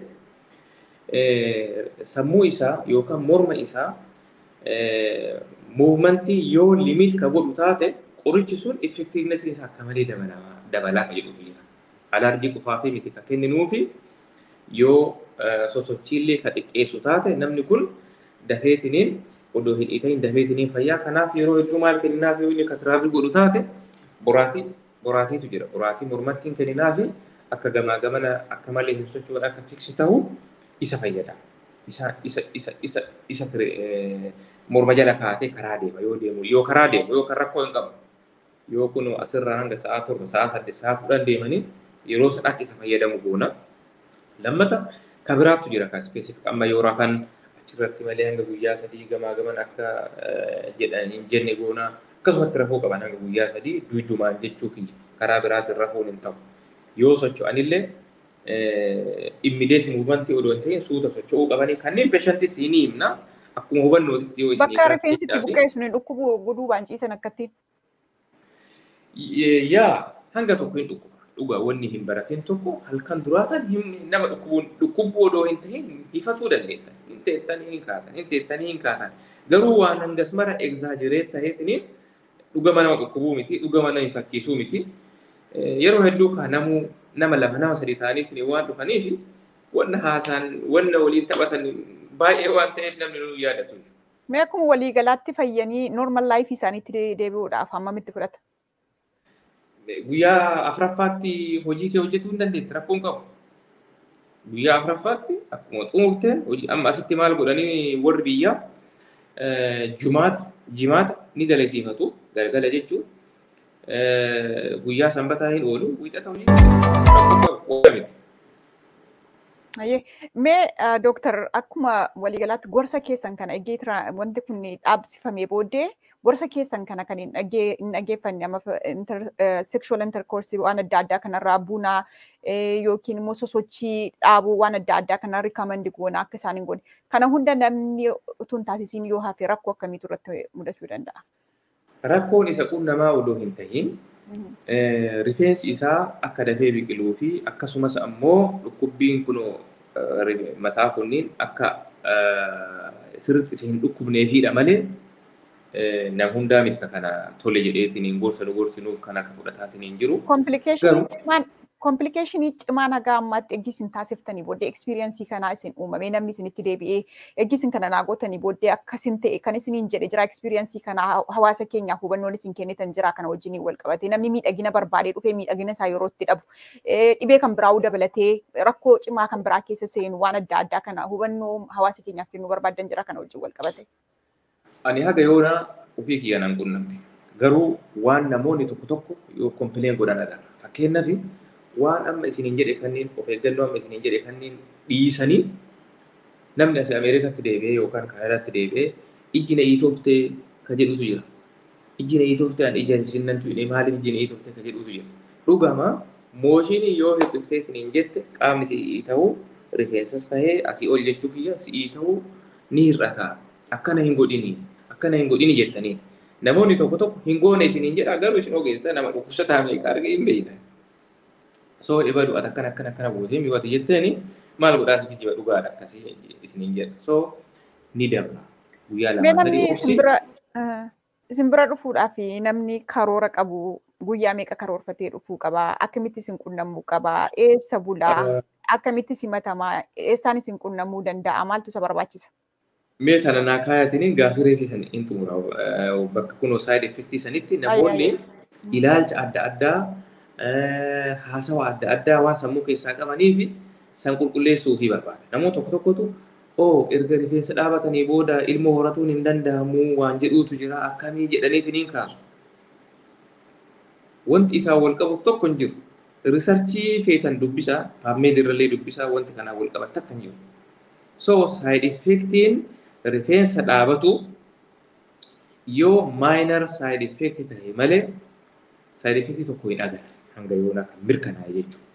sammuu isaa yookaan morma isaa muuvmentii yoo limit ka godhu taate qorichi sun effektiivnessi isaa akka malee dabalaa ka jedhutu jira. Alarjii qofaafii miti ka kenninuufi yoo sosochiillee ka xiqqeessu taate namni kun dafeetiniin odoo hin dhiitahin dafeetiniin fayyaa. Kanaaf yeroo hedduu maal kenninaaf yoo inni ka tiraavil godhu taate boraatiitu jira. Boraatii mormattiin kenninaafi akka gamaa gamana akka malee hin socho'an akka fiksi ta'u isa fayyada. Isa morma jala kaatee karaa deema yoo deemu yoo karaa deemu yoo kan rakkoo hin qabu yoo kun asirraa hanga sa'a 7 sa'a 8 sa'a 10 deemanii yeroo san akka isa fayyadamu goona. Lammata ka biraatu jira kan specific amma yoo rafan achirratti malee hanga guyyaa 3 gamaa gaman akka jedhan hin jenne goona. Akkasumatti rafuu qaban hanga guyyaa 3 duujumaan jechuu kiyya karaa biraatiin rafuun hin ta'u. Yoo socho'anillee immediate movement odoo hin ta'in suuta socho'uu qabanii kanneen peeshantiitti hin himna. Akkuma hubannootitti yoo isin bakka rifeensitti buqqeessu ni dhukkubu guduubaan ciisan akkatti. Yaa hanga tokko hin dhukkuba. Dhugaa wanni hin barateen tokko halkan duraasan nama dhukkubuu odoo hin ta'in ifatuu dandeetta. Hin teettanii hin kaatan. Garuu waan hangas mara exaggerate ta'eetiniin dhugama nama dhukkubuu miti, dhugama nama fakkiisuu miti. Yeroo hedduu kaanamuu nama lama nama sadii ta'aniif waan dhufaniif wanna haasaan wanna waliin taphatan baay'ee waan ta'eef namni nu yaadatu. Mee akkuma waliigalaatti fayyanii normal life isaaniitti deebi'uudhaaf hammamitti fudhata? Guyyaa afuraffaatti hojii kee hojjetuu hin dandeetti rakkoon qabu. Guyyaa afuraffaatti akkuma xumurtee hojii amma asitti maal godhanii warri biyyaa jimaata ni dalagsiifatu galgala jechuun guyyaa sanbataa hin oolu wiixata hojii rakkoon qabu. Mee Dooktar akkuma waliigalaatti gorsa keessan kana eegee wanti kun dhaabsifamee booddee gorsa keessan kana kan hin dhaggeeffanne amma sexual intercourse waan adda addaa kanarraa buna yookiin immoo sosochii dhaabuu waan adda addaa kanarraa rikamendi goona akka isaan hin goone. Kana hunda namni utuu hin taasisiin yoo hafe rakkoo akkamiitu irratti mudachuu danda'a? Rakkoon isa qunnamaa odoo hin tahin rifeensi isaa akka dafee biqiluu fi akkasumas ammoo dhukkubbiin kun mataa kunniin akka sirriitti isa hin dhukkubneefidha malee nam hundaa miti kana tole jedheetiin hin gorsinuuf kan akka fudhataatiin hin jiru. Komplikeeshinii cimaan haga ammaatti eeggisin taasiftanii booddee ekspiriyeensii kanaa isin uumamee namni isinitti deebi'ee eeggisin kana naagotanii booddee akkasin ta'e kan isiniin jedhe jira ekspiriyeensii kana hawaasa keenyaaf hubannoon isin kennitan jira kana wajjin wal qabatee namni miidhagina barbaadee dhufee miidhagina isaa yeroo itti dhabu dhibee kan biraa dabalatee rakkoo cimaa kan biraa keessa seenu waan adda addaa kana hubannoo hawaasa keenyaaf kennuu barbaadan jira kana wajjin wal qabate. Ani haga yoona ofii kiyya nan qunnamte garuu waan namoonni tokko yoo kompileen godhan agarra fakkeenyaaf waan amma isiniin jedhe kanneen of eeggannoo amma isiniin jedhe kanneen dhiisanii namni as Ameerikaatti deebi'ee yookaan Kaanaadaatti deebi'ee ijji na iitooftee ka jedhutu jira. Ijji na iitooftee an ija isinan tu'ine maaliif ijji na iitooftee ka jedhutu jira. Dhugama mooshinii yoo hir'iftee isiniin jette qaamni si'ii ta'uu rifeensas tahee asii ol jechuu kiyya si'ii ta'uu ni hir'ata. akkana hin godhini jettanii namoonni tokko tokko hin goone isiniin jedha garuu isin ogeessa nama dhukkubsataa meeqa arge hin beektan. So ibadu akkana gootee mi'oota jetteeni maal godhaa sitti jiba dhugaadha akkasii isiniin jedha. So ni dabra guyyaa lama sadii obsi. Isin bira dhufuudhaaf namni karoora qabu guyyaa meeqa karoorfatee dhufuu qaba? Akkamitti isin qunnamuu qaba? Eessa bulaa? Akkamitti simatamaa? Eessaan isin qunnamuu danda'a? Maaltu isa barbaachisa? Mee tana naa kaayatanii gaaffii reefii san hin xumura. Bakka kunoo side effect sanitti namoonni ilaalcha adda addaa haasawa adda addaa waan sammuu keessaa qabanii fi san qulqulleessuu fi barbaada. Namoota tokko tokkotu erga rifeensa dhaabatanii booda ilma horatuun hin danda'amu waan jedhuutu jira akkamii jedhaniitiin hin kaasu. Wanti isaa wal qabu tokko hin jiru. Riisarchii feetan dubbisaa, PubMed irrallee dubbisaa wanti kanaa wal qabatu akka hin jiru. So side effectiin rifeensa dhaabatu yoo minor side effect ta'e malee side effect tokko hin agarre hanga yoona kan mirkanaa'e jechuudha.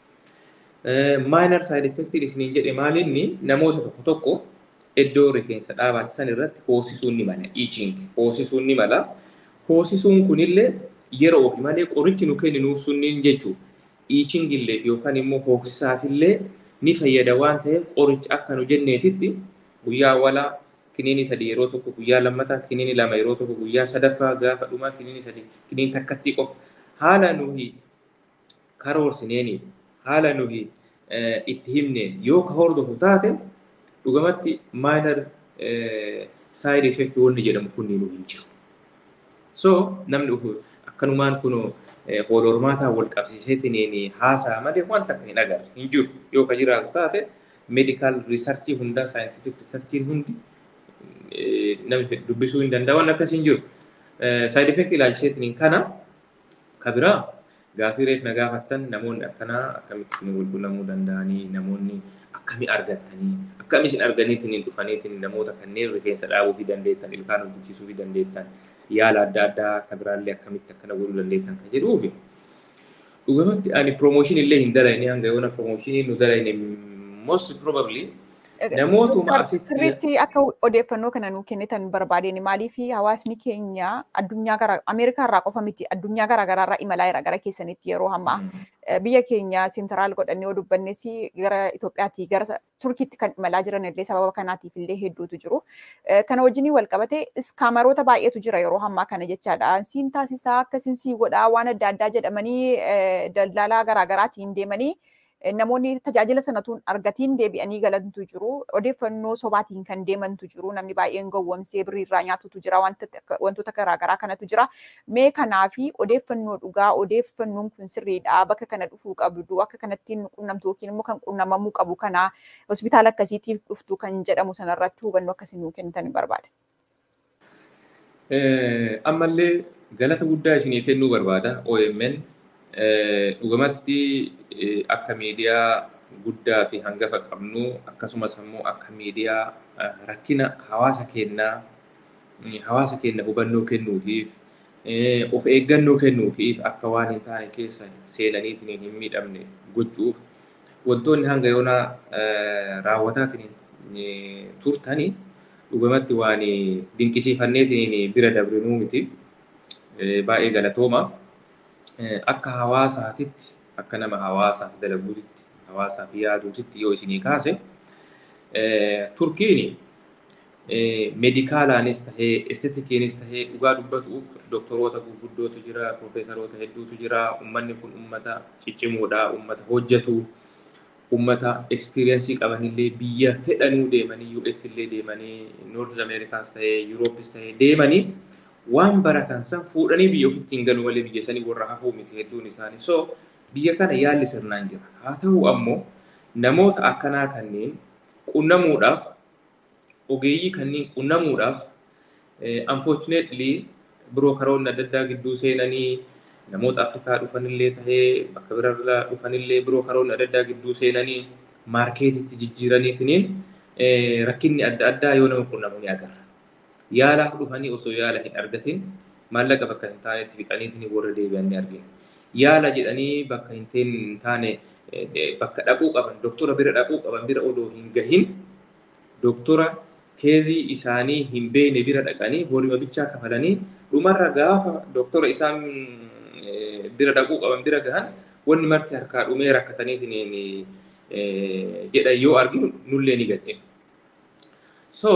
Minor side effect isiniin jedhe maalinni namoota tokko tokko iddoo rifeensa dhaabate san irratti hoosisuun ni mala. Itching hoosisuun ni mala. Hoosisuun kunillee yeroo ofii malee qorichi nu kennu sunniin jechuudha. Itching illee yookaan immoo hoosisaaf illee ni fayyada waan ta'eef qorichi akka nu jenneetitti guyyaa walaa kiniini sadii yeroo tokko guyyaa lammataa kiniini lama yeroo tokko guyyaa sadaffaa gaafa dhumaa kiniini sadii kiniini takkatti qofa haala nuyi karoorsineeniif haala nuyi itti himneen yoo ka hordofu taate dhugamatti minor side effect wanni jedhamu kunniin hin jiru. So namni akkanumaan kunoo hormaataa wal qabsiiseetiin haasaa malee waan takka hin agarre hin jiru. Yoo ka jiraatu taate medical research hunda scientific research hundi namni dubbisuu hin danda'u waan akkasii hin jiru. Side effect ilaalchiseetiin kana kabiraa gaaffii reef na gaafattan namoonni akkanaa akkamitti wal qunnamuu danda'anii namoonni akkamii argatanii akkamii isin arganiitiin dhufaniitiin namoota kanneen rifeensa dhaabuu fi dandeettan ilkaan hojjechiisuu fi dandeettan yaala adda addaa kabiraallee akkamitti akkana godhuu dandeettan kan jedhuufi dhugamatti ani promotion illee hin dalayne hanga yoona promotion nu dalayne most probably namootuma sirriitti akka odeeffannoo kana nuu kennitan barbaadeen maaliif hawaasni keenya addunyaa gara Ameerikaa irraa qofa miti addunyaa gara garaarraa imalaa jira gara keessanitti yeroo hamma biyya keenya sentiraal godhannee yoo dubbannes gara Itoophiyaatti gara Turkiitti kan imalaa jiran illee sababa kanaatiif illee hedduutu jiru. Kana wajjin wal qabate iskaamaroota baay'eetu jira yeroo hammaa kana jechaadha. Siin taasisaa akkasiin sii godhaa waan adda addaa jedhamanii daldalaa garaagaraatiin deemanii namoonni tajaajila sanatuun argatiin deebi'anii galantu jiru. Odeeffannoo sobaatiin kan deemantu jiru. Namni baay'een gowwomsee birriirraa nyaatutu jira. Wantoota garaagaraa kanatu jira. Mee kanaafi odeeffannoo dhugaa odeeffannoon kun sirriidha. Bakka kana dhufuu qabdu akka kanatti qunnamtu yookiin immoo kan qunnamamuu qabu kana hospitaala akkasiitiif dhuftu kan jedhamu sanarratti hubannoo akkasii nuu kennitan barbaada. Ammallee galata guddaa isinii kennuu barbaada OMN. Dhugamatti akka miidiyaa guddaa fi hangafa qabnu akkasumas immoo akka miidiyaa rakkina hawaasa keenya hubannoo kennuufiif of eeggannoo kennuufiif akka waan hin taane keessa seenaniitiin hin miidhamne gochuuf wantoonni hanga yoonaa raawwataatiin turtanii dhugamatti waan dinqisiifanneetiin bira dabrinuu miti baay'ee galatooma. Akka hawaasaatitti akka nama hawaasaaf dalaguutitti hawaasaaf yaaduutitti yoo isinii kaase Turkiin meedikaalaanis tahee estetikiinis tahee dhugaa dubbatuuf doktoroota gurguddootu jira profeesaroota hedduutu jira ummanni kun ummata ciccimuudha ummata hojjetu ummata experience qabanillee biyya fedhanuu deemanii US illee deemanii North Americaas tahee Europeis tahee deemanii waan baratan san fuudhanii biyya ofittiin galu malee biyya sanii warra hafuu miti hedduun isaanii. So biyya kana yaalli sirnaan jira. Haa ta'u ammoo namoota akkanaa kanneen qunnamuudhaaf ogeeyyii kanneen qunnamuudhaaf unfortunately biroo karoonni adda addaa gidduu seenanii namoota Afrikaa dhufanillee tahee bakka biraarraa dhufanillee biroo karoonni adda addaa gidduu seenanii maarkeetitti jijjiiraniitiin rakkinni adda addaa yoo nama qunnamu ni agarra. Yaala dhufanii osoo yaala hin argatin maallaqa bakka hin taanetti fixaniitiin warra deebi'an ni argina. Yaala jedhanii bakka hin taane bakka dhaquu qaban doktora bira dhaquu qaban bira odoo hin gahin doktora keezii isaanii hin beekne bira dhaqanii horii bichaa kafalanii dhumarra gaafa doktora isaan bira dhaquu qaban bira gahan wanni marti harkaa dhumee rakkataniitiin jedha yoo arginu nullee ni gadde. So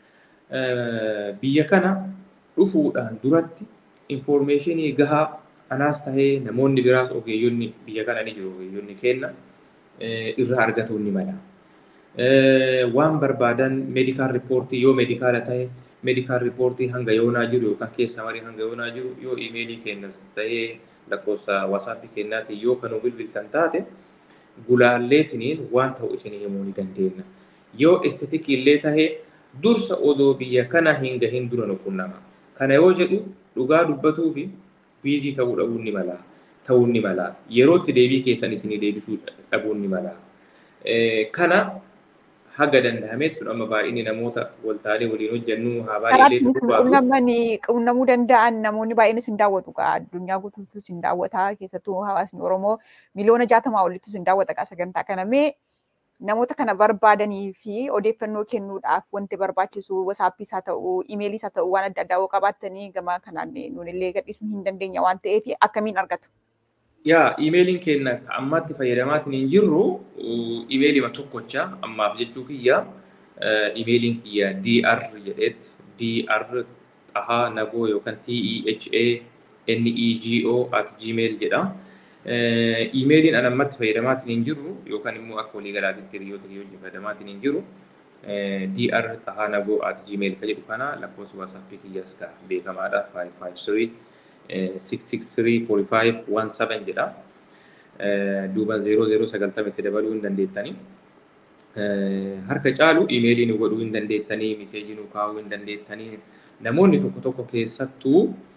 biyya kana dhufuudhaan duratti informationii gahaa anaas tahee namoonni biraas ogeeyyonni biyya kana ni jiru ogeeyyonni kenna irraa argatuu ni mala. Waan barbaadan medical report yoo medical ta'e medical report hanga yoonaa jiru yookaan keessa marii hanga yoonaa jiru yoo emailii kennas ta'ee lakkoofsa WhatsApp kennaati yoo kan bilbiltan taate gulaalleetiniin waan ta'u isin himuu ni dandeenya. Yoo esteetik illee tahee dursa odoo biyya kana hin gahin dura nu qunnama. Kana yoo jedhu dhugaa dubbatuu fi biizii ta'uu dhabuun ni mala. Ta'uun ni mala. Yerootti deebii keessan isinii deebisuu dhabuun ni mala. Kana haga danda'ametti amma baay'inni namoota waltaalee waliin hojjennu haa baay'ee qunnamuu danda'an namoonni baay'een isin daawwatu addunyaa guutuutu isin daawwata keessattuu hawaasni Oromoo miliyoona 60 olitti isin daawwata sagantaa kana mee namoota kana barbaadanii fi odeeffannoo kennuudhaaf wanti barbaachisu WhatsAppis haa ta'u imeelis haa ta'u waan adda addaa qabaattanii gama kanaan nunillee gadhiisuu hin dandeenya waan ta'eef akkamiin argatu? Yaa imeeliin keenya ammatti fayyadamaatiin hin jirru imeelii tokkocha ammaaf jechuu kiyya imeeliin kiyya dr jedheet dr tahaa nagoo yookaan TEHANEGO@gmail jedha. Imeeliin an ammatti fayyadamaatiin hin jirru yookaan immoo akka walii galaatitti hiriyoota kiyyoonni fayyadamaatiin hin jiru dr tahaa nagoo@gmail ka jedhu kana lakkoofsa WhatsApp kiyyas ka beekamaadha 553 6634517 jedha. Duuba 0090 itti dabaluu hin dandeettanii. Harka caalu imeelii nu godhuu hin dandeettanii, miseejii nu kaa'uu hin dandeettanii. Namoonni tokko tokko keessattuu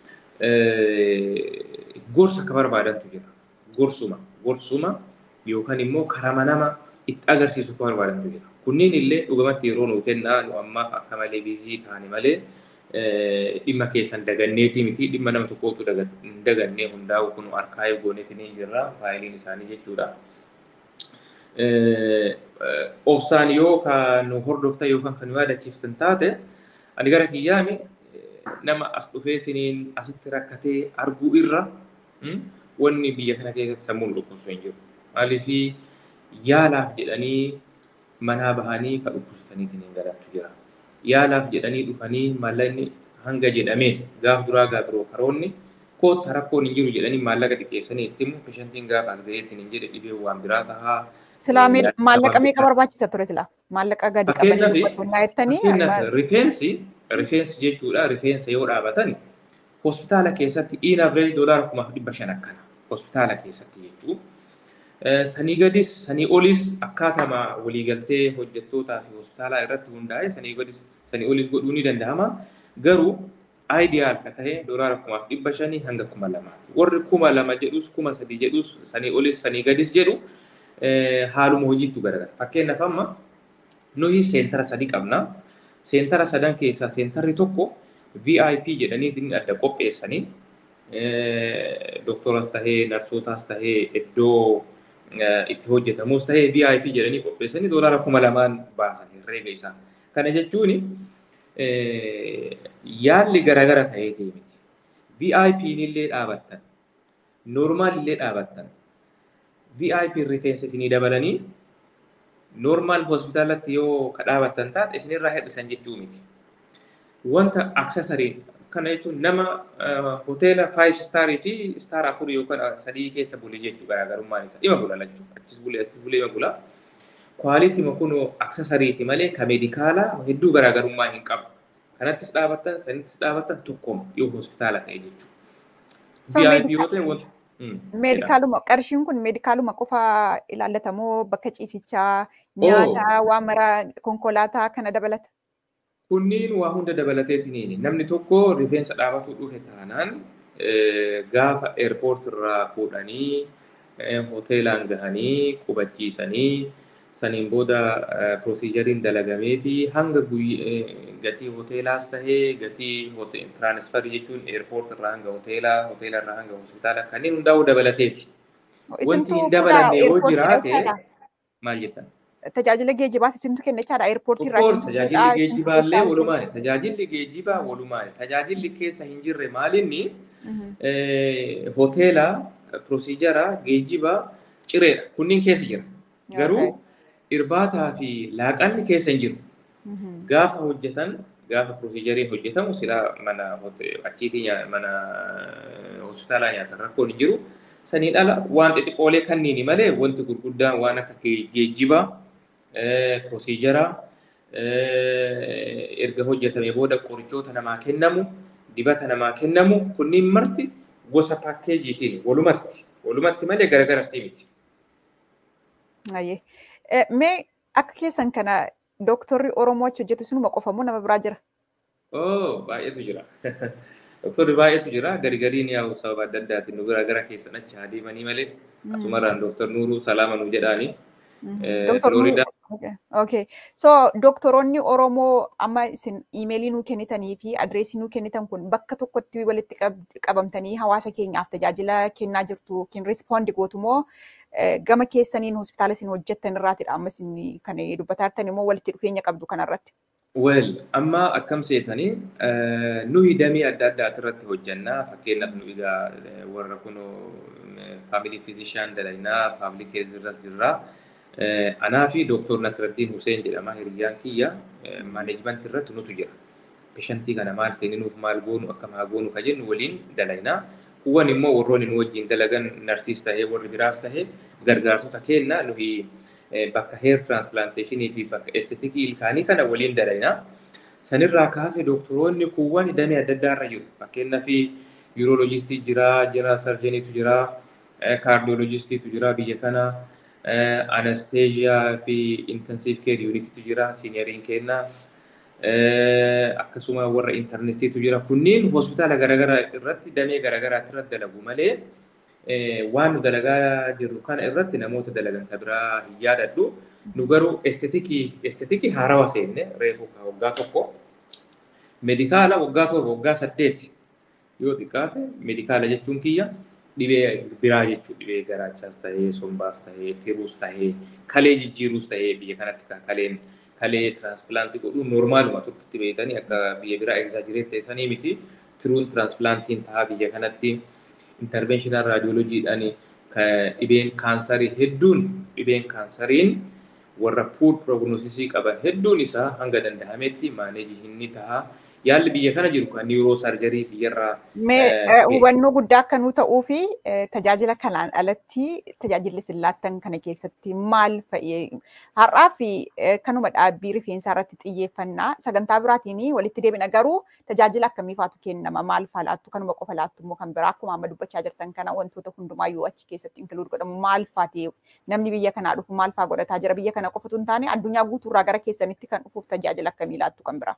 gorsa akka barbaadantu jira. Gorsuma yookaan immoo karama nama itti agarsiisu akka barbaadantu jira. Kunniin illee dhugumatti yeroo nuu kennaa nu amma akka malee biizii ta'ani malee dhimma keessan daganneetii miti dhimma nama tokkootu dagannee hundaa'u kun arkaayee gooneetiin hin jirra faayiliin isaanii jechuudha. Obsaan yoo kan hordoftan yookaan kan yaadachiiftan taate ani gara kiyyaami nama as dhufeetiin asitti rakkatee arguu irra wanni biyya kana keessatti sammuun dhukkubsu hin jiru. Maaliif yaalaaf jedhanii manaa bahanii kan dhukkubsataniitiin hin galaatu jira. Yaalaaf jedhanii dhufanii maallaqni hanga jedhamee gaaf duraa gaaf biroo karoonni kootta rakkoon hin jiru jedhanii maallaqa xiqqeessanii itti immoo peshantiin gaafa as ga'eetiin hin jedhe dhibee waan biraa tahaa. Silaamee maallaqa meeqa barbaachisa ture silaa? Maallaqa gadi qabanii qonnaa jettanii? Rifeensi jechuudha. Rifeensa yoo dhaabatan hospitaala keessatti in average $500 akkana hospitaala keessatti jechuudha. Sanii gadis sanii olis akkaatama waliigaltee hojjettootaa fi hospitaalaa irratti hundaa'e sanii gadis sanii olis godhuu ni danda'ama. Garuu ideal ka ta'e $500 hanga $2,000. Warri $2,000 jedhus $3,000 jedhus sanii olis sanii gadis jedhu haaluma hojiitu garagara. Fakkeenyaaf amma nuyi seentara 3 qabna. Seentara 3 keessaa seentarri tokko VIP jedhanii adda qopheessanii doktoras tahee narsootaas tahee iddoo itti hojjetamus tahee VIP jedhanii qopheessanii $2,000 baasan herreega isaa. Kana jechuun yaalli garagara ta'ee miti. VIP illee dhaabattan, normaal illee dhaabattan. VIP rifeensa isinii dabalanii normaal hospitaalatti yoo kadhaabattan taate isinirraa hir'isan jechuu miti. Wanta accessory kana jechuun nama hoteela 5 star fi star 4 yookaan 3 keessa bule jechuu garaagarummaan isaa dhima bula lachuu achis bulee ima bula. Quality kun accessory ti malee ka medikaala hedduu garaagarummaa hin qabu. Kanattis dhaabattan sanittis dhaabattan tokkoma yoo hospitaala ta'e jechuu. VIP yoo ta'e wanta Medikaaluma qarshiin kun medikaaluma qofa ilaallatamoo bakka ciisichaa nyaata waan mara konkolaataa kana dabalata? Kunniin waa hunda dabalateetiin namni tokko rifeensa dhaabatuu dhufe taanaan gaafa airport irraa fuudhanii hoteelaan gahanii qubachiisanii saniin booda proosiijariin dalagamee fi hanga gatii hoteelaas tahee gatii tiraanisfarii jechuun airport irraa hanga hoteela irraa hanga hospitaala kanneen hundaa'uu dabalateeti. Wanti hin dabalanne yoo jiraate maal jettan? tajaajila geejjibaas isintu kennechaadha airpoortii irraa Of isintu tajaajilli fuudhaa isintu geejjibaa illee geessaa jechuudha. walumaani. Tajaajilli geejjibaa walumaani. Tajaajilli keessa hin jirre maalinni hoteela, piroosiijara, geejjibaa, cireedha. Kunniin keessa jira. Garuu irbaataa fi laaqanni keessa hin jiru. Gaafa hojjetan, gaafa piroosiijariin hojjetamu silaa mana achiitii mana hospitaalaa nyaatan rakkoon hin jiru. Saniin ala waan xixiqqoolee kanniini malee wanti gurguddaan waan akka geejjibaa, piroosiijaraa, erga hojjetamee booda qorichoota namaa kennamu, dibata namaa kennamu kunniin marti gosa paakkeejiitiin walumatti malee garagaratti miti. Mee akka keessan kana dooktorri Oromoo achi hojjetu sunuma qofamoo nama biraa jira? Baay'eetu jira. Dooktorri baay'eetu jira. Garigariin yaa'u sababa adda addaatiin nu bira gara keessan achi adeemanii malee asumarraan Dooktor Nuuruu Salaama nu jedhaani. Okay. So doktoroonni Oromoo amma isin iimeelii nuu kennitanii fi adreesii nuu kennitan kun bakka tokkotti walitti qabamtanii hawaasa keenyaaf tajaajila kennaa jirtu yookiin rispoond gootu moo gama keessaniin hospitaala isin hojjettan irraatidha amma isin kan dubbataa jirtan immoo walitti dhufeenya qabdu kanarratti? Amma akkam seetanii nuyi damee adda addaati irratti hojjannaa. Fakkeenyaaf nu egaa warra kunoo faamilii fiizishaan dalagnaa, paablik heelz irras jirraa. Anaa fi Dooktor Nasraddiin Huseen jedhama hiriyyaan kiyya maaneejmentii irratti nutu jira. Peshantii kana maal kenninuuf maal goonu akkam haa goonu ka jennu waliin dalagnaa. Kuwwan immoo warroonni nu wajjin dalagan narsiis tahee warri biraas tahee gargaarsota kenna nuyi bakka heer tiraansplaanteeshinii fi bakka esteetikii ilkaanii kana waliin dalagnaa. Sanirraa kaafee doktoroonni kuwwan damee adda addaarra jiru. Fakkeenyaaf yuurooloojistii jira, jeneraal sarjeniitu jira, kaardiyooloojistiitu jira biyya kana. Anesteeziyaa fi intensive care unitiitu jira, siiniyeeriin kenna. Akkasuma warra intarneestiitu jira. Kunniin hospitaala garaagaraa irratti damee garaagaraatti irratti dalagu malee waan nu dalagaa jirru kana irratti namoota dalagan biraa hin yaadadhu. Nu garuu esteetikii haarawaa seenne reefu waggaa tokko. Meedikaala waggaa torba waggaa 8 yoo xiqqaate meedikaala jechuun kiyya. Dhibee biraa jechuudha. Dhibee garaachaas tahee, sombaas tahee, tiruus tahee, kalee jijjiiruus tahee biyya kanatti kalee tiraansplaantii godhuu noormaaluma tokkotti beekanii akka biyya biraa egzaajireet ta'anii miti. Tiruun tiraansplaantiin tahaa biyya kanatti intervenshinaal raadiyooloojiidhaan dhibeen kaansarii dhibeen kaansariin warra puur prognoosisii qaban hedduun isaa hanga danda'ametti maaneejii hinni tahaa. Yaalli biyya kana jiru kan niiroo sarjarii biyyarraa. Hubannoo guddaa akka nuu ta'uu fi tajaajila kanaan alatti tajaajilli isin laattan kana keessatti maal fa'i? Har'aa fi kanuma dhaabbii rifeensaa irratti xiyyeeffannaa sagantaa biraatiin walitti deebina garuu tajaajila akkamii faatu kennama? Maal faa laattu? Kanuma qofa laattu immoo kan biraa akkuma amma dubbachaa jirtan kana wantoota hundumaayyuu achi keessatti inkluud godhamu maal faati? Namni biyya kanaa dhufu maal faa godhataa jira? Biyya kana qofatu hin taane addunyaa guutuurraa gara keessanitti kan dhufuuf tajaajila akkamii laattu kan biraa?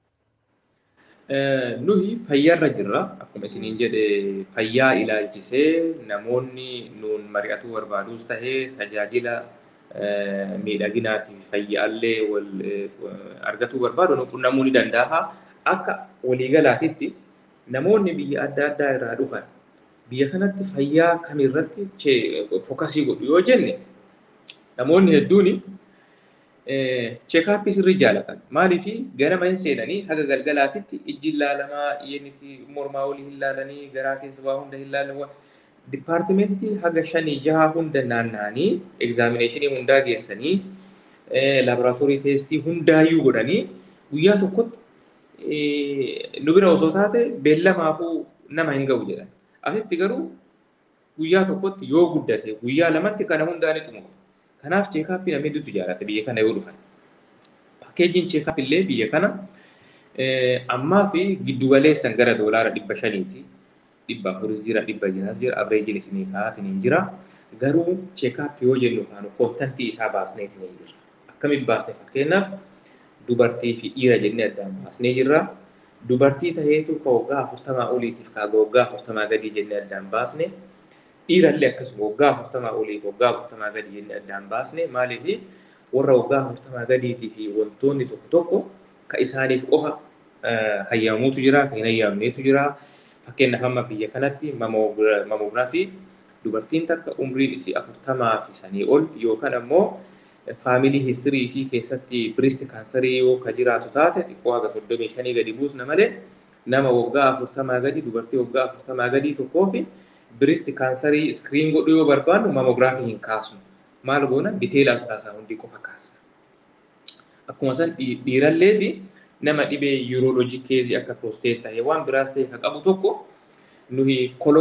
Nuyi fayyaarra jirra. Akkuma isiniin jedhe fayyaa ilaalchisee namoonni nuun mari'atuu barbaadus tahee tajaajila miidhaginaatii fayyaallee wal argatuu barbaadu qunnamuu ni danda'a. Akka waliigalaatitti namoonni biyya adda addaa irraa dhufan biyya kanatti fayyaa kamirratti fookasii godhu yoo jenne namoonni hedduun cheekaappii sirrii jaalatan. Maaliif ganama hin seenanii haga galgalaatitti ijji ilaalamaa, iyyanitti mormaa olii hin ilaalanii, garaa keessa waa hunda hin ilaalan. Dipaartimentii haga 5-6 hunda naanna'anii, egzaamineeshinii hundaa geessanii, laaboraatoorii teestii hundaayyuu godhanii guyyaa tokkotti nu bira osoo taate beellamaafuu nama hin ga'u jedhan. Asitti garuu guyyaa tokkotti yoo guddate guyyaa lamatti kana hundaa ni xumuru. Kanaaf cheekaappii namni hedduutu jaalata biyya kana yoo dhufan. Pakkeejiin cheekaappii illee biyya kana ammaa fi giddu galeessan gara doolaara 500ti. 400 jira, 600 jira, averejin isinii kaa'atiin jira. Garuu cheekaappii yoo jennu kaanu koontantii isaa baasneetiin jira. Akkamitti baasne fakkeenyaaf dubartii fi dhiira jennee addaan baasnee jirra. Dubartii taheetu ka waggaa 40 oliitiif ka waggaa 40 gadii jennee addaan baasne. Dhiirallee akkasuma waggaa 40 oliif waggaa 40 gadii jennee addaan baasne. Maaliif warra waggaa 40 gadiitii fi wantoonni tokko tokko ka isaaniif qofa hayyamamuutu jira, kan hin hayyamamneetu jira. Fakkeenyaaf amma biyya kanatti mamoogiraafii dubartiin takka umriin isii 40 fi sanii ol yookaan ammoo family history isii keessatti breast cancer yoo ka jiraatu taate xiqqoo haga 35 gadi buusna malee nama waggaa 40 gadi dubartii waggaa 40 gadi tokkoo fi breast cancer screen godhu yoo barbaadu mammography hin kaasnu maal goona detail ultrasound qofa kaasa akkuma san dhiirallee fi nama dhibee urologic case akka prostate ta'e waan biraas ta'e ka qabu tokko nuhi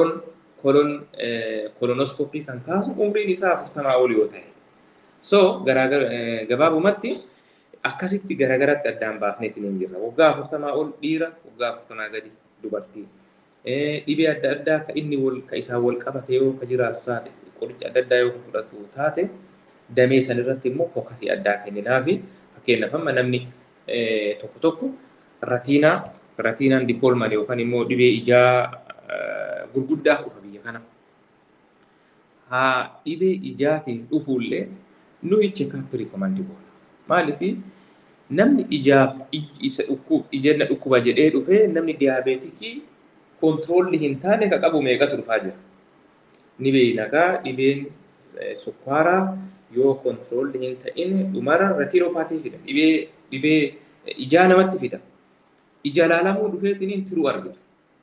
colonoscopy kan kaasu umriin isaa 40 ol yoo ta'e so gabaabumatti akkasitti garagaratti addaan baasneetiin hin jirra waggaa 40 ol dhiira waggaa 40 gadi dubartii dhibee adda addaa ka inni ka isaa wal qabate yoo ka jiraatu taate qoricha adda addaa yoo fudhatu taate damee san irratti immoo fookasii addaa kenninaafi fakkeenyaaf amma namni tokko ratinaan diploomaa yookaan immoo dhibee ijaa gurguddaa dhufa biyya kana haa dhibee ijaatiif dhufuullee nuyi check-up recommendable maaliif namni ijaaf ija dhukkuba jedhee dhufee namni diiyaabeetikii kontiroolli hin taane ka qabu meeqatu dhufaa jira ni beeynaka dhibeen sukkaaraa yoo kontiroolli hin ta'in dhumara retiinopaatii fida dhibee ijaa namatti fida ija laalamuu dhufeetiin tiruu argitu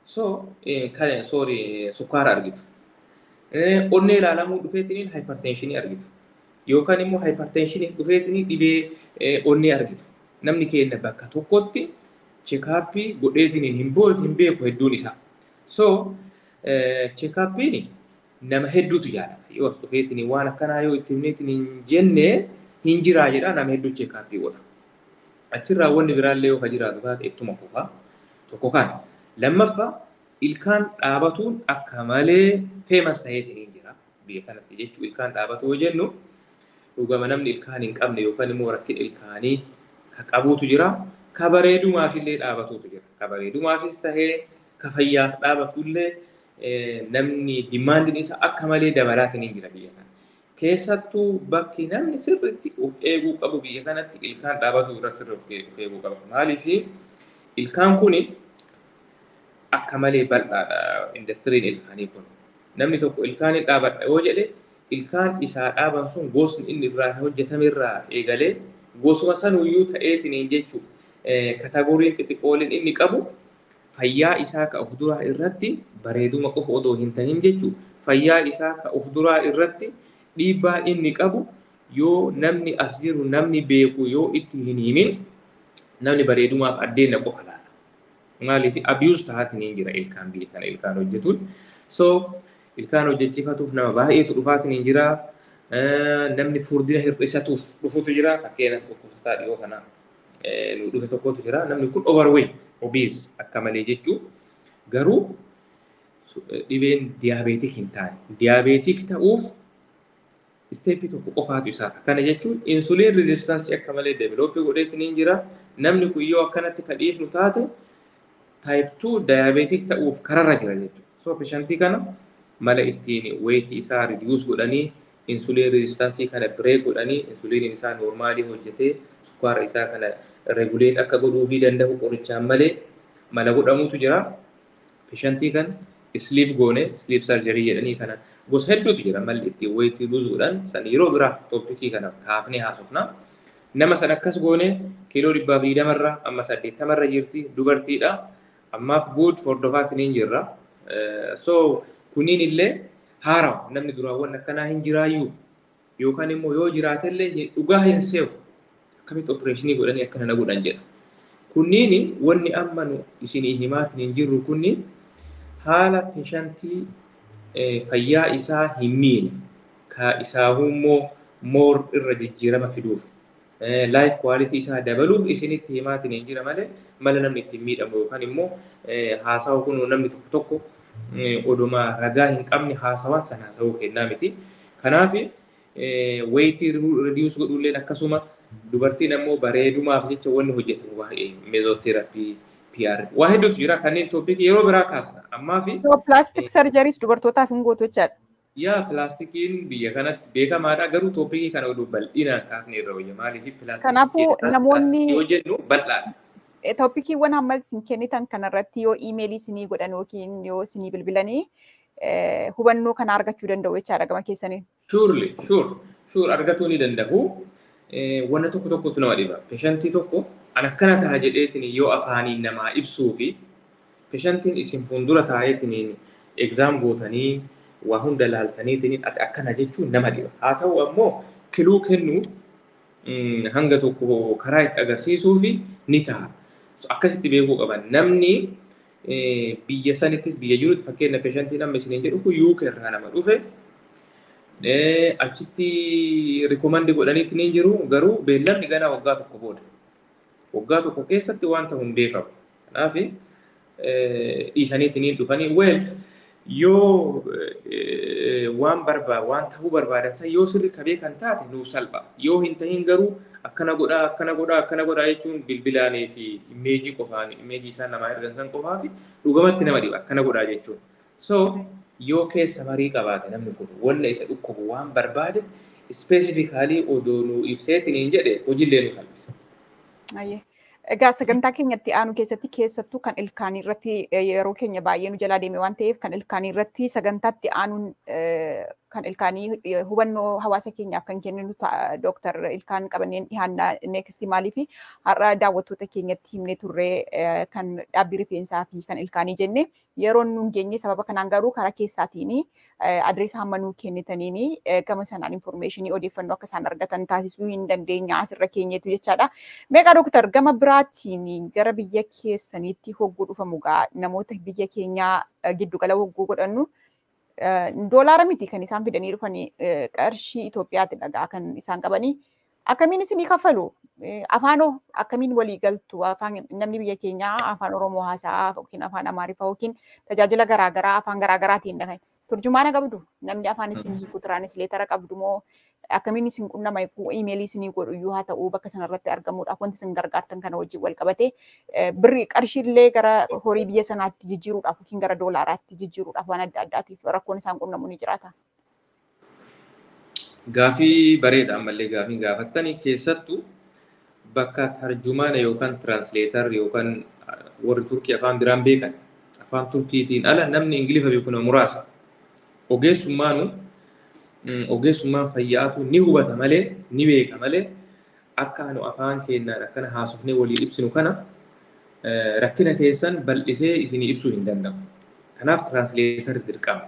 sukkaara argitu onnee laalamuu dhufeetiin hypertensionii argitu yookaan immoo hypertensionii dhufeetiin dhibee onnee argitu namni keenya bakka tokkotti check-upii godheetiin hin beeku hedduun isaa check-upiin nama hedduutu jaalata yoo as dhufeetiin waan akkanaa yoo itti himneetiin hin jenne hin jiraa jedha nama hedduu check-upii godha achirraa wanni biraallee yoo ka jiraatu taate ittuma fufaa tokko kan lammaffaa ilkaan dhaabatuun akka malee famous ta'eetiin hin jira biyya kanatti jechuu ilkaan dhaabatu yoo jennu dhugama namni ilkaan hin qabne yookaan immoo rakkina ilkaanii ka qabuutu jira ka bareedumaaf illee dhaabatuutu jira ka bareedumaafis tahee ka fayyaaf dhaabatullee namni dimaandiin isa akka malee dabalaatiin hin jira biyya kana keessattuu bakki namni sirriitti of eeguu qabu biyya kanatti ilkaan dhaabatu irra sirrii of eeguu qaba maaliif ilkaan kuni akka malee bal'aadha indastiriin ilkaanii kun namni tokko ilkaan dhaabadha yoo jedhe ilkaan isaa dhaaban sun gosni inni irraa hojjetame irraa eegalee gosuma sanuyyuu ta'eetiin jechuu kategoriin xixiqqooleen inni qabu fayyaa isaa ka of duraa irratti bareeduma qofa odoo hin ta'in jechuu fayyaa isaa ka of duraa irratti dhiibbaa inni qabu yoo namni as jiru namni beeku yoo itti hin himin namni bareedumaaf addeenna qofa laala maaliif abuse ta'aatiin hin jira ilkaan biyya kana ilkaan hojjetuun ilkaan hojjechiifatuuf nama baay'eetu dhufaatiin hin jira namni furdina hir'isatuuf dhufutu jira fakkeenyaaf dhukkubsataa dhiyoo kana nu dhufe tokkotu jira namni kun overweight obese akka malee jechuu garuu dhibeen diiyaabeetik hin taane diiyaabeetik ta'uuf isteeppii tokko qofaatu isaaf kana jechuun insuliin rezistansii akka malee develooppii godheetiin hin jira namni kun yoo akkanatti ka dhiifnu taate type 2 diiyaabeetik ta'uuf kararra jira jechuudha peshantii kana mala ittiin weetii isaa reduce godhanii insuliin rezistansii kana break godhanii insuliin isaa normaalii hojjetee sukkaara isaa kana regulate akka godhuu fi danda'u qorichaan malee mala godhamutu jira peshantii kan sleep goone sleep surgery jedhanii kana gosa hedduutu jira malli ittiin weetii lose godhan san yeroo biraa toopikii kana kaafnee haasofna nama san akkas goone kiiloo 120 irraa amma 80 irra jirti dubartiidha ammaaf good hordofaatiin hin jirra kuniin illee haarawa namni duraawwan akkanaa hin jiraayyuu yookaan immoo yoo jiraatellee dhugaa hin seewu akkamitti opereeshinii godhanii akkana na godhan jedha kunniin wanni amma nu isinii himaatiin hin jirru kunniin haala peshantii fayyaa isaa hin miine ka isaa immoo moor irra jijjiirama fiduuf life quality isaa dabaluuf isinitti himaatiin hin jira malee mala namni ittiin miidhamu yookaan immoo haasawu kun namni tokko oduma ragaa hin qabne haasawaan sana haasawuu kennaa miti kanaaf weetii reduce godhulleen akkasuma dubartiin ammoo bareedumaaf jecha wanni hojjetamu baay'ee meezooterapii PR waa hedduutu jira kanneen toopikii yeroo biraa kaasna ammaa fi plastic surgeries dubartootaaf hin gootu jechaadha yaa pilaastikiin biyya kanatti beekamaadha garuu toopikii kana oduu bal'inaan kaafne irra wayya maaliif pilaastikii kanaafuu namoonni yoo jennu bal'aadha toopikiiwwan amma isin kennitan kanarratti yoo iimeelii isinii godhan yookiin yoo isinii bilbilanii hubannoo kana argachuu danda'u jechaadha gama keessaniin. Sure argachuu ni danda'u. wanna tokkotu nama dhiba. Peshantii tokko an akkana ta'a jedheetiin yoo afaaniin namaa ibsuu fi peshantiin isin fuuldura taa'eetiin exam gootanii waa hunda laaltaniitiin akkana jechuun nama dhiba. Haa ta'u ammoo kiluu kennuuf hanga tokko karaa itti agarsiisuu fi ni ta'a. Akkasitti beekuu qaban. Namni biyya sanittis biyya jirutti fakkeenya peshantii nama isiniin jedhu kun UK irraa nama dhufe achitti rikoomandi godhaniitiin hin jiru garuu beellamni ganaa waggaa tokko booda. Waggaa tokko keessatti wanta hin beekamu. Kanaaf dhiisaniitiin dhufanii yoo waan ta'uu barbaadan san yoo sirri kabee kan taate nuuf salpha. Yoo hin tahin garuu akkana godhaa jechuun bilbilaanii fi imeejii qofaan imeejii isaan namaa ergan san qofaa fi dhugamatti nama dhiba akkana godhaa jechuun. So yoo keessa marii qabaate namni kun wanna isa dhukkubu waan barbaade ispeesifikaalii odoo nuu ibseetiin hin jedhe hojiillee nu salphisa. Egaa sagantaa keenyatti aanu keessattuu kan ilkaanii irratti yeroo keenya baay'ee nu jalaa deeme waan ta'eef kan ilkaanii irratti sagantaatti aanuun kan ilkaanii hubannoo hawaasa keenyaaf kan kenninu Dooktar Ilkaan Qabanneen dhiyaannaa neeksti maaliif har'a daawwattoota keenyatti himnee turree kan dhaabbii rifeensaa fi kan ilkaanii jenne yeroo nuun geenye sababa kanaan garuu karaa keessaatiin adreesa hamma nuu kennitaniin gama sanaan infoormeeshinii odeeffannoo akka isaan argatan taasisuu hin dandeenya asirra keenyeetu jechaadha. Meeqa Dooktar gama biraatiin gara biyya keessaniitti hogguu dhufamu namoota biyya keenyaa giddugala hogguu godhannu doolaara miti kan isaan fidanii dhufanii qarshii Itoophiyaatti dhagaa kan isaan qabanii akkamiin isinii kaffalu afaanoo akkamiin walii galtu afaan namni biyya keenyaa afaan Oromoo haasaa yookiin afaan Amaariffaa yookiin tajaajila garaagaraa afaan garaagaraatiin dhagan turjumaana qabdu namni afaan isinii hiiku tiraanisleetara qabdu moo akkamiin isin qunnama iimeelii isinii godhu iyyuu haa ta'uu bakka sanarratti argamuudhaaf wanti isin gargaartan kana wajjin wal qabatee birrii qarshiillee gara horii biyya sanaatti jijjiiruudhaaf yookiin gara doolaaraatti jijjiiruudhaaf waan adda addaatiif rakkoon isaan qunnamu ni jiraata. Gaafii bareeda ammallee gaafii gaafattanii keessattuu bakka tarjumaana yookaan tiraansleetar yookaan warri Turkii afaan biraan beekan afaan Turkiitiin ala namni Ingilifa beeku nama muraasa. Ogeessummaan fayyaatu ni hubata malee ni beeka malee akka nu afaan keenyaan akkana haasofnee walii ibsinu kana rakkina keessan bal'isee isinii ibsuu hin danda'u. Kanaaf tiraansleetar dirqama.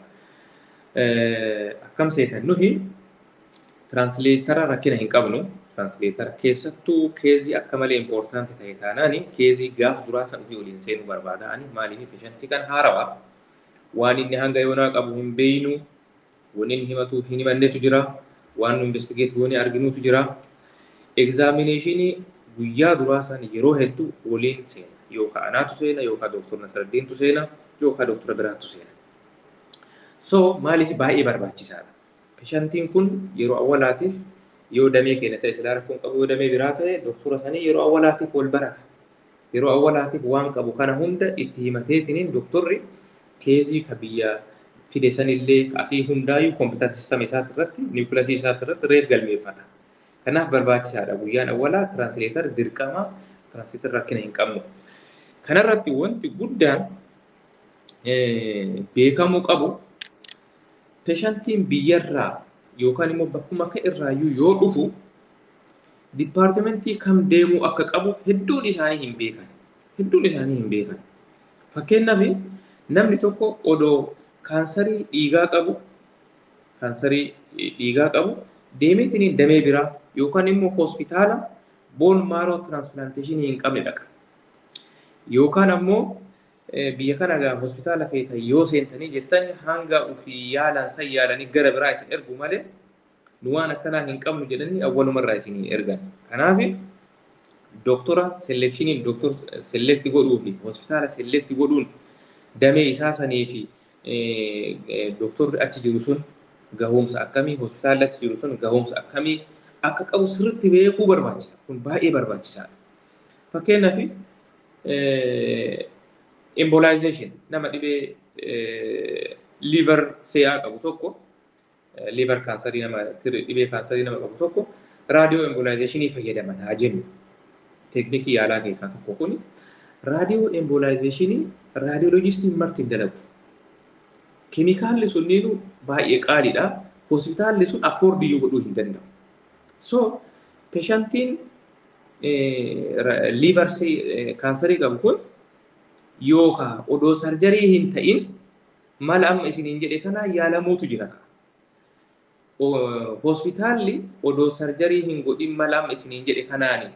Akkam seetan nuti tiraansleetara rakkina hin qabnu. Tiraansleetara keessattuu keezii akka malee impoortaanti ta'e taanaani keezii gaaf duraa san ofii waliin seenuu barbaada'ani maaliif peshantii kan haarawaa waan inni hanga yoonaa qabu hin beeynu. Wanni himatu fi himannetu jira waan nu investigeet goone arginutu jira examination guyyaa duraa san yeroo hedduu waliin seena yookaan anaatu seena yookaan Dooktor Nasraddeentu seena yookaan Dooktor Biraatu seena. So maaliif baay'ee barbaachisaadha. Peshantiin kun yeroo awwalaatiif yoo damee keenya ta'e silaa rakkoon qabu yoo damee biraa ta'e doktora sanii yeroo awwalaatiif wal barata. Yeroo awwalaatiif waan qabu kana hunda itti himateetiniin doktorri keezii ka biyya fide sanillee asii hundaayyuu kompiitar siistama isaati irratti niwukilasii isaati irratti reef galmeeffata. Kanaaf barbaachisaadha guyyaan awwalaa tiraansleetar dirqama tiraansleetar rakkina hin qabnu. Kanarratti wanti guddaan beekamuu qabu peshantiin biyyarraa yookaan immoo bakkuma akka irraayyuu yoo dhufu dipaartimentii kam deemuu akka qabu hedduun isaanii hin beekan. Fakkeenyaaf namni tokko odoo kaansarii dhiigaa qabu deemeetiin damee biraa yookaan immoo hospitaala boon maaroo tiraansplaanteeshinii hin qabne dhaqa. Yookaan ammoo biyya kana gaa hospitaala keessa yoo seentanii jettanii hanga ofii yaalanii gara biraa isin ergu malee nu waan akkanaa hin qabnu jedhanii awwalumarraa isin ergan. Kanaaf doktora selekshinii doktor selekti godhuu fi hospitaala selekti godhuun damee isaa sanii fi doktorri achi jiru sun gahumsa akkamii hospitaalli achi jiru sun gahumsa akkamii akka qabu sirriitti beekuu barbaachisa. Kun baay'ee barbaachisaadha. Fakkeenyaaf embolization nama dhibee liver CA qabu tokko liver kaansarii nama dhibee kaansarii nama qabu tokko raadiyoo embolizationii fayyadaman haa jennu. Teeknikii yaalaa keessaa tokko kuni raadiyoo embolizationii raadiyooloojistiin martiin dalagu. Keemikaalli sunniinuu baay'ee qaaliidha. Hospitaalli sun affoordiyyuu godhuu hin danda'u. So Patientiin liver kansarii qabu kun yookaan odoo sarjarii hin ta'in mala amma isiniin jedhe kanaa yaalamuutu jira. Hospitaalli odoo sarjarii hin godhin mala amma isiniin jedhe kanaan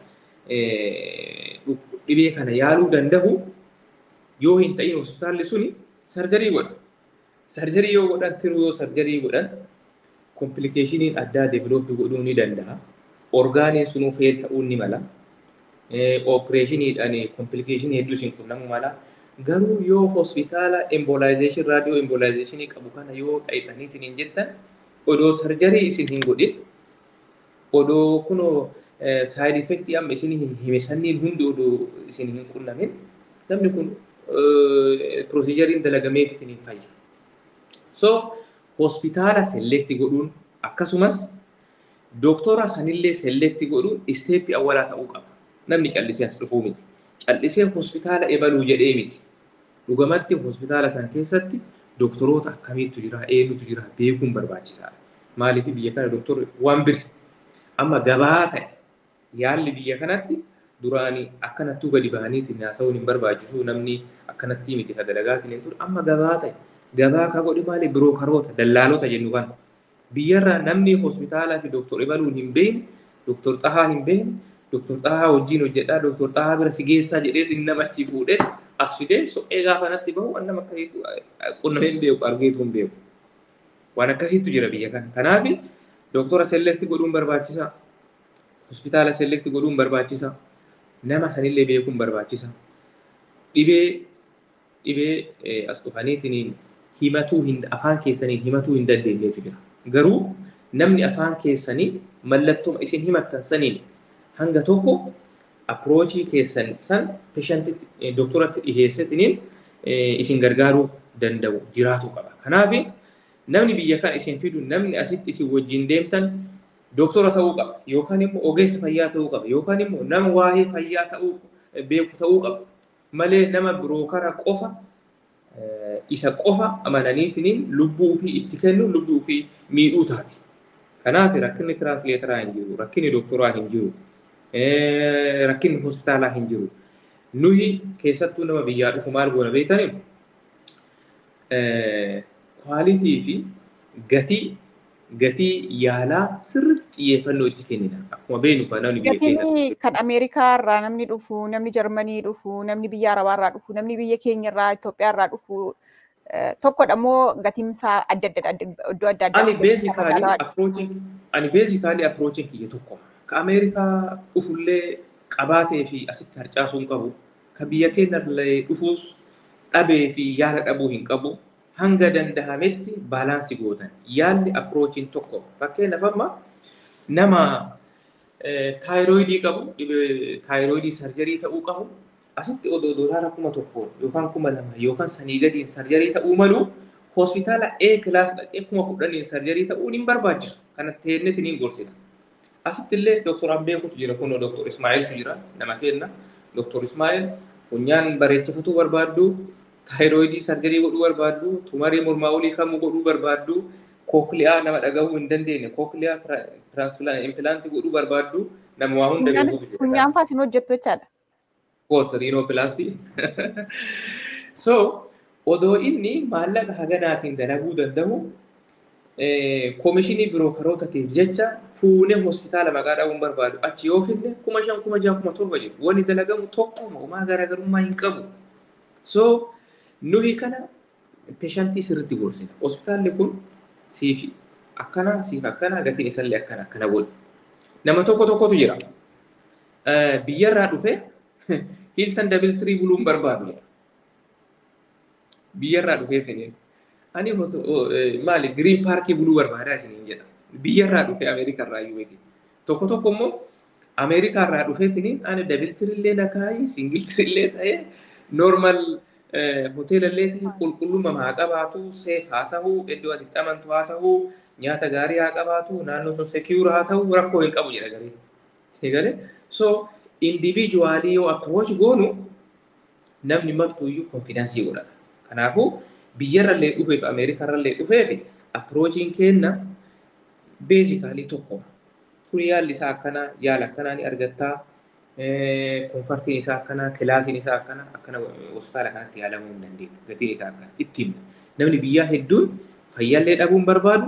dhibee kana yaaluu danda'u yoo hin ta'in hospitaalli suni sarjarii godha. Sarjarii yoo godhan tiruu yoo sarjarii godhan komplikeeshiniin addaa developii godhuu ni danda'a. Orgaaniin sunuu feel ta'uu ni mala. Opereeshiniidhaan komplikeeshinii hedduu isin qunnamuu mala. Garuu yoo hospitaala embolaayzeeshin raadiyoo embolaayzeeshinii qabu kana yoo dhayitaniitiin hin jettan odoo sarjarii isin hin godhin odoo kunoo saayid effektii amma isin himesaniin hundi odoo isin hin qunnamin namni kun proosijariin dalagameef isin hin fayya. So hospitaala selekti godhuun akkasumas doktora sanillee selekti godhuun isteeppii awwalaa ta'uu qaba. Namni callisee as dhufuu miti. Callisee hospitaala ebaluu jedhee miti. Dhugamatti hospitaala san keessatti doktoroota akkamiitu jira, eenyutu jira beekuun barbaachisaadha. Maaliif biyya kana doktorri waan biri amma gabaa ta'e yaalli biyya kanatti duraanii akkanattuu gadi bahaniitiin haasa'uun hin barbaachisu namni akkanatti miti ka dalagaatiin hin ture amma gabaa ta'e gabaa ka godhi maali biroo karoota dallaalota jennu kana biyyarraa namni hospitaalaa fi doktor ebaluun hin beekne doktor xahaa hin beekne doktor xahaa wajjin hojjedhaa doktor xahaa bira si geessaa jedheetiin nama achi fuudhee as fidee soqee gaafa natti bahu waan nama akkasiitu qunnamee hin beeku argeetu hin beeku waan akkasiitu jira biyya kana. Kanaaf doktora selekti godhuun barbaachisaa hospitaala selekti godhuun barbaachisaa nama sanillee beekuun barbaachisaa dhibee as dhufaniitiin himatuu afaan keessaniin himatuu hin dandeenyeetu jira. Garuu namni afaan keessanii mallattoo isin himattan saniin hanga tokko approachii keessan san patientitti doktoratti dhiheessetiniin isin gargaaruu danda'u jiraatu qaba. Kanaaf namni biyya kana isin fidu namni asitti isin wajjin deemtan doktora ta'uu qaba yookaan immoo ogeessa fayyaa ta'uu qaba yookaan immoo nama waa'ee fayyaa ta'uu beeku ta'uu qaba malee nama birookara qofa isa qofa amananiitiin lubbuu fi itti kennu lubbuu fi miidhuu taati. Kanaaf rakkinni tiransleetaraa hin jiru, rakkinni doktoraa hin jiru, rakkinni hospitaalaa hin jiru. Nuyi keessattuu nama biyyaa dhufu maal goona beektanii kwaalitii fi gatii yaalaa sirriitti xiyyeeffannoo itti kennina. Akkuma beeknu kan namni biyya keenya Gatiin kan Ameerikaa irraa namni dhufu, namni Jarmanii dhufu, namni biyya Arabaa irraa dhufu, namni biyya keenya irraa Itoophiyaa irraa dhufu tokkodha moo gatiin isaa adda iddoo adda addaa? Ani beezikaalii approachin kiyya tokko. Ka Ameerikaa dhufullee qabaatee fi asitti harcaasuun qabu. Ka biyya keenya illee dhufuus dhabee fi yaala dhabuu hin qabu. Hanga dandahametti baalaansii gootan. Yaalli approachin tokko. Fakkeenyaaf amma nama taayiroidii qabu, taayiroidii sarjarii ta'uu qabu. Asitti odoo doolaara 1,000 yookaan 2,000 yookaan sanii gadiin sarjarii ta'uu malu hospitaala A class dhaqee 10,000 sarjarii ta'uun hin barbaachisu. Kanatti teennetiin hin gorsina. Asitti illee doktoraan beekutu jira kunoo doktor Ismaa'eeltu jira nama kenna. Doktor Ismaa'eel funyaan bareechifatuu barbaaddu, taayiroidii sarjarii godhuu barbaaddu, tumarii mormaa olii kamuu godhuu barbaaddu, kookliyaa nama dhagahuu hin dandeenye, kookliyaa implantii godhuu barbaaddu nama waa hunda beekutu jira. Funyaan faasiin hojjettu jechaadha. Rhinoplasty. So, odoo inni maallaqa haganaatiin dalaguu danda'u koomishinii birookarootatiif jecha fuunee hospitaala maqaa dhabuun barbaadu achi yoo finne 5,000, 6,000, 7,000 jedhu wanni dalagamu tokkuma homaa garaagarummaa hin qabu. So, nuyi kana peeshantii sirriitti gorsina. Hospitaalli kun siif akkana gatiin isallee akkana godhu. Nama tokkotu jira. Biyyarraa dhufee Hilton Double Tree buluun barbaadu. Biyyarraa dhufee tanii. Ani maali Green Park buluu barbaadaa isiniin jedha. Biyyarraa dhufee Ameerikarraa iyyuu beekti. Tokko immoo Ameerikarraa dhufee tanii ani Double Tree illee nakaayi, Single Tree illee ta'ee normal hoteela illee ta'ee qulqullummaa haa qabaatu, safe haa ta'u, iddoo ati amantu haa ta'u, nyaata gaarii haa qabaatu, naannoo sun secure haa ta'u, rakkoo hin qabu jedha garee. Sigalee so individually yoo approach goonu namni martuuyyuu confidence godhata. Kanaafuu biyyarrallee dhufee fi Ameerikarrallee dhufee fi approachiin kenna basically tokko. kun yaalli isaa akkana yaala akkanaa ni argattaa konfartiin isaa akkana kilaasiin isaa akkana hospitaala kanatti yaalamuu hin dandeettu gatiin isaa akkana ittiin namni biyyaa hedduun fayyaallee dhabuu hin barbaadu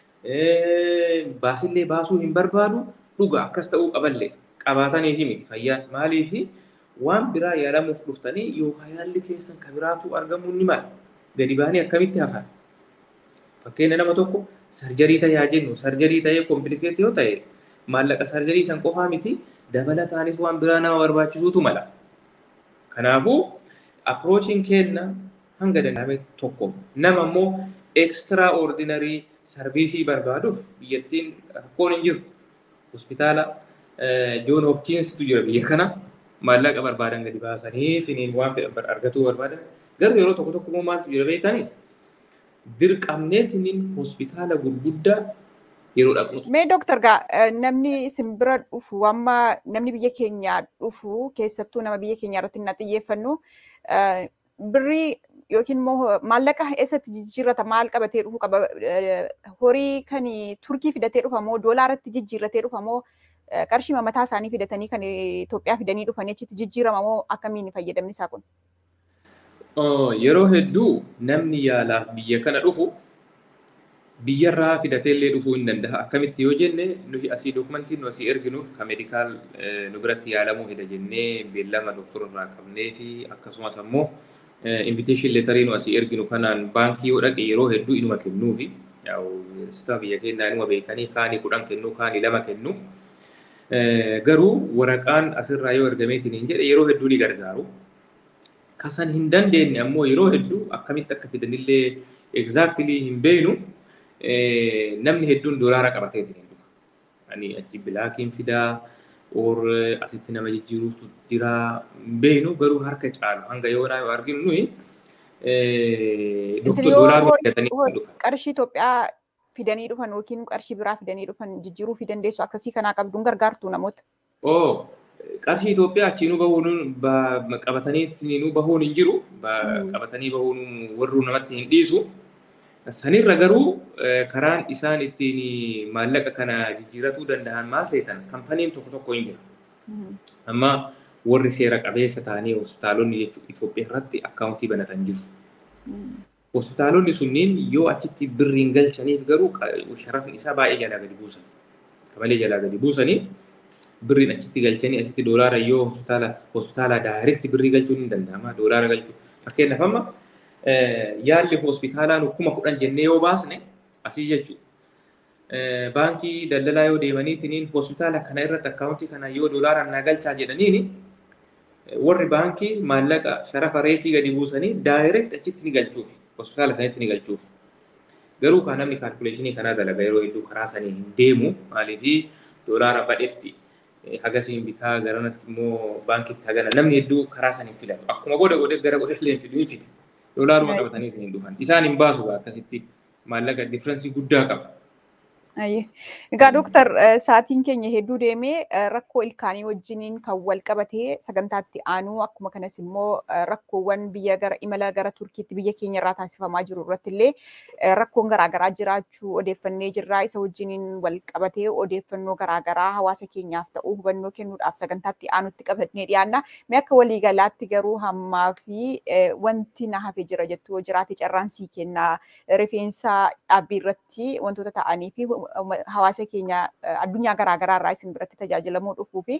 baasillee baasuu hin barbaadu dhuga akkas ta'uu qaballee qabaatanii fi miti fayyaan maaliif waan biraa yaalamuuf dhuftanii yookaan yaalli keessan kan biraatu argamuu ni mala gadi baanii akkamitti hafan fakkeenya nama tokko sarjarii ta'ee jennu sarjarii ta'ee komplikeetii yoo ta'e maallaqa sarjarii san qofaa miti dabalataanis waan biraa nama barbaachisuutu mala. Kanaafuu approachiin kenna hanga danda'ame tokko nama immoo extraordinary sarviisii barbaaduuf biyyattiin rakkoon hin jiru. Hospitaala John Hopkinstu jira biyya kana maallaqa barbaadan gadi baasanii waan fedhan argatuu barbaadan garuu yeroo tokko tokko maaltu jira beektanii dirqamneetiin hospitaala gurguddaa yeroo dhaqnu. Mee Dooktar gaa namni isin bira dhufu amma namni biyya keenya dhufu keessattuu nama biyya keenya irratti na xiyyeeffannu birrii yookiin immoo maallaqa eessatti jijjiirrata maal qabatee dhufu qaba horii kan Turkii fidatee dhufa moo doolaaratti jijjiirratee dhufa moo qarshii mataa isaanii fidatanii kan Itoophiyaa fidanii dhufanii achitti jijjiirama moo akkamiin fayyadamni isaa kun? Yeroo hedduu namni yaalaaf biyya kana dhufu biyyarraa fidateellee dhufuu hin danda'a. Akkamitti yoo jenne nuyi asii dokumentiin nu asii erginuuf kan meedikaal nu biratti yaalamuu hidha jennee beellama doktorarraa qabnee fi akkasumas ammoo invitation leetarii nu asii erginu kanaan baankii yoo dhaqe yeroo hedduu inuma kennuufi sita biyya keenyaa inuma beekanii kaanii 10 kennu kaanii 2 kennu. Garuu waraqaan asirraa yoo ergameetiin hin jedhe yeroo hedduu ni gargaaru. Kasan hin dandeenye ammoo yeroo hedduu akkamitti akka fidanillee exactly hin beeknu namni hedduun doolaara qabateetiin hin dhufa. Ani achi bilaakiin fidaa or asitti nama jijjiiruutu jira hin beeknu garuu harka caalu hanga yoo arginu nuyi doolaara fidatanii dhufa. Qarshii Itoophiyaa fidanii dhufan yookiin qarshii biraa fidanii dhufan jijjiiruu fi dandeessu akkasii kanaa qabduun gargaartu namoota. Qarshii Itoophiyaa achiinuu bahuun qabatanii nu bahuun hin jiru. Qabatanii bahuun warruu namatti hin dhiisu. Sanirra garuu karaan isaan ittiin maallaqa kana jijjiiratuu danda'an maal ta'etan kaampaniin tokko hin jira. Amma warri seera qabeessa ta'anii hospitaalonni jechuudha Itoophiyaa irratti akkaawuntii banatan jiru. Hospitaalonni sunniin yoo achitti birriin galchaniif garuu sharafni isaa baay'ee jalaa gadi buusan. Malee jalaa gadi buusanii birriin achitti galchanii asitti doolaara yoo hospitaala daayirekti birrii galchuun hin danda'ama doolaara galchuu. Fakkeenyaaf amma yaalli hospitaalaa 10,000 jennee yoo baasne asii jechuudha. Baankii daldalaa yoo deemaniitiin hospitaala kana irratti akkaawuntii kana yoo doolaaraan naa galchaa jedhaniini warri baankii maallaqa sharafa reetii gadi buusanii daayirekti achitti ni galchuuf hospitaala sanitti ni galchuuf. Garuu kan namni kaalkuleeshinii kanaa dalaga yeroo hedduu karaa sanii hin deemu maaliifii doolaara badhetti hagasiin bitaa garanatti immoo baankitti hagana namni hedduu karaa sanii filatu. Akkuma godhe gara godhellee fiduu fide. Doolaaruma qabatanii hin dhufan. Isaan hin baasu akkasitti maallaqa differensii guddaa qaba. Egaa Dooktar sa'aatiin keenya hedduu deemee rakkoo ilkaanii wajjiniin kan wal qabatee sagantaatti aanuu akkuma kanas immoo rakkoowwan imala gara Turkiitti biyya keenya irraa taasifamaa jiru irratti illee rakkoon garaagaraa jiraachuu odeeffannee jirraa isa wajjiniin wal qabatee odeeffannoo garaagaraa hawaasa keenyaaf ta'uu hubannoo kennuudhaaf sagantaatti aanutti qabannee dhiyaanna. Mee akka waliigalaatti garuu hammaa fi wanti na hafe jira jettu jiraate carraan sii kennaa rifeensa dhaabbii irratti wantoota ta'anii fi hawaasa keenya addunyaa garaagaraa irraa isin biratti tajaajilamuu dhufuu fi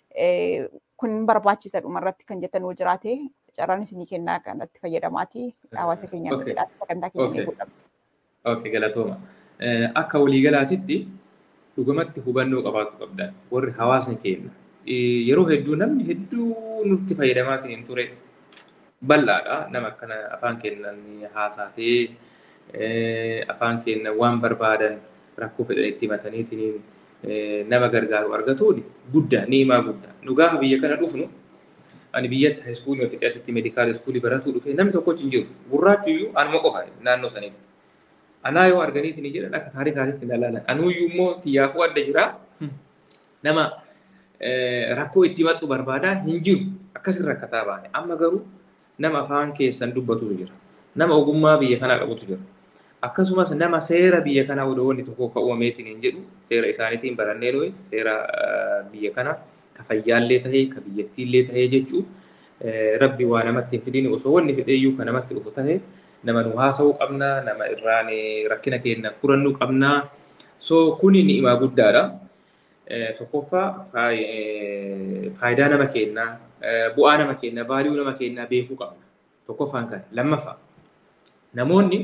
kun barbaachisaa dhumarratti kan jettan yoo jiraate carraan isinii kennaa kanatti fayyadamaati hawaasa keenya jedhaati sagantaa keenya eeguudha. Okay, galatooma. Akka waliigalaatitti dhugumatti hubannoo qabaatu qabda. Warri hawaasa keenya yeroo hedduu namni hedduu nutti fayyadamaatiin hin ture bal'aadha. Nama akkana afaan keenyaan haasaatee afaan keenya waan barbaadan rakkoo fedhanitti himataniitiin nama gargaaru argatuun guddaa ni'imaa guddaa. Nu gaafa biyya kana dhufnu ani biyyatti haayiskuulii fi asitti meedikaal iskuulii baratuu dhufe namni tokko hin jiru. Gurraachuyyuu anuma qofa naannoo sanitti. Anaa yoo arganiitiin jedhan akka taarikaatitti ilaalan. Anuuyyuu immoo xiyyaafuu adda jira. Nama rakkoo itti himadhu barbaadaa hin jiru. Akkasin rakkataa baane. Amma garuu nama afaan keessan dubbatutu jira. Nama ogummaa biyya kanaa qabutu jira. akkasumas nama seera biyya kana odoo wanni tokko ka'uumameetiin hin jedhu seera isaaniitiin barannee nuyi seera biyya kana ka fayyaallee tahee ka biyyattiillee tahee jechuu rabbi waa namatti hin fidin osoo wanni fidheeyyuu ka namatti dhufu tahee nama nu haasa'uu qabna nama irraan rakkina keenya furannuu qabna so kuni ni'imaa guddaadha tokkoffaa faayidaa nama keenyaa bu'aa nama keenyaa vaaliyuu nama keenyaa beekuu qabna tokkoffaan kan lammaffaa namoonni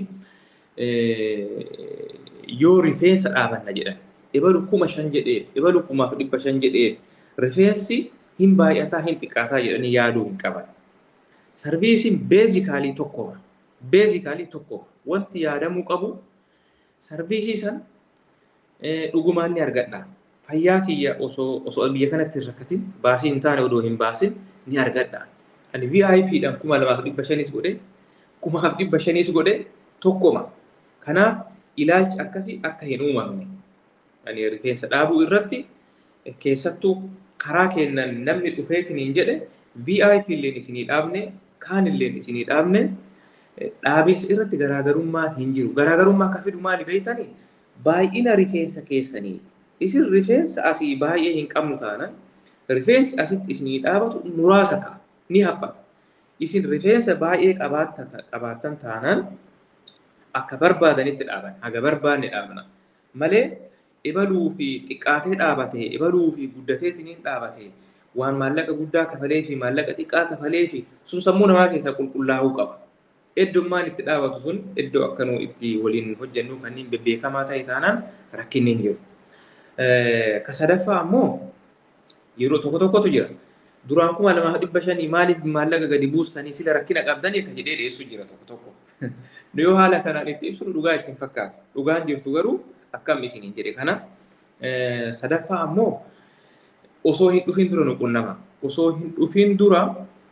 yoo rifeensa dhaabanna jedhan ibalu 5,000 jedhee ibalu 500 jedhee rifeensi hin baay'ataa hin xiqqaataa jedhanii yaaduu hin qaban sarviisiin beezikaalii tokko wanti yaadamuu qabu sarviisii san dhugumaan ni argadha fayyaa kiyya osoo biyya kanatti rakkatin baasii hin taane odoo hin baasin ni argadha ani VIP dhaan 2,500 godhe 500 godhe tokkoma kanaaf ilaalchi akkasii akka hin uumamne ani rifeensa dhaabuu irratti keessattuu karaa kennan namni dhufeetiin hin jedhe VIP illeen isinii dhaabne kaan illeen isinii dhaabne dhaabiinsa irratti garaagarummaa hin jiru garaagarummaa akka fidu maali beeytanii baay'ina rifeensa keessanii isin rifeensa asii baay'ee hin qabnu taanan rifeensi asitti isinii dhaabatu muraasa ta'a ni haphata isin rifeensa baay'ee qabaattan taanan akka barbaadanitti dhaaban haga barbaanne dhaabna malee ibaluu fi xiqqaatee dhaabatee ibaluu fi guddateetiin dhaabatee waan maallaqa guddaa kafalee fi maallaqa xiqqaa kafalee fi sun sammuu namaa keessaa qulqullaa'uu qaba iddummaan itti dhaabatu sun iddoo akkanuu itti waliin hojjennu kanneen bebbeekamaa ta'e taanaan rakkinni hin jiru ka sadaffaa ammoo yeroo tokkotu jira duraan 2,500 maaliif maallaqa gadi buustanii sila rakkina qabdanii kan jedhee dhiyeessu jira tokko yoo haala kanaan itti ibsu dhugaa ittiin fakkaata dhugaan jirtu garuu akkam isiniin jedhe kana sadaffaa ammoo osoo hin dhufin dura nu qunnama osoo hin dhufin dura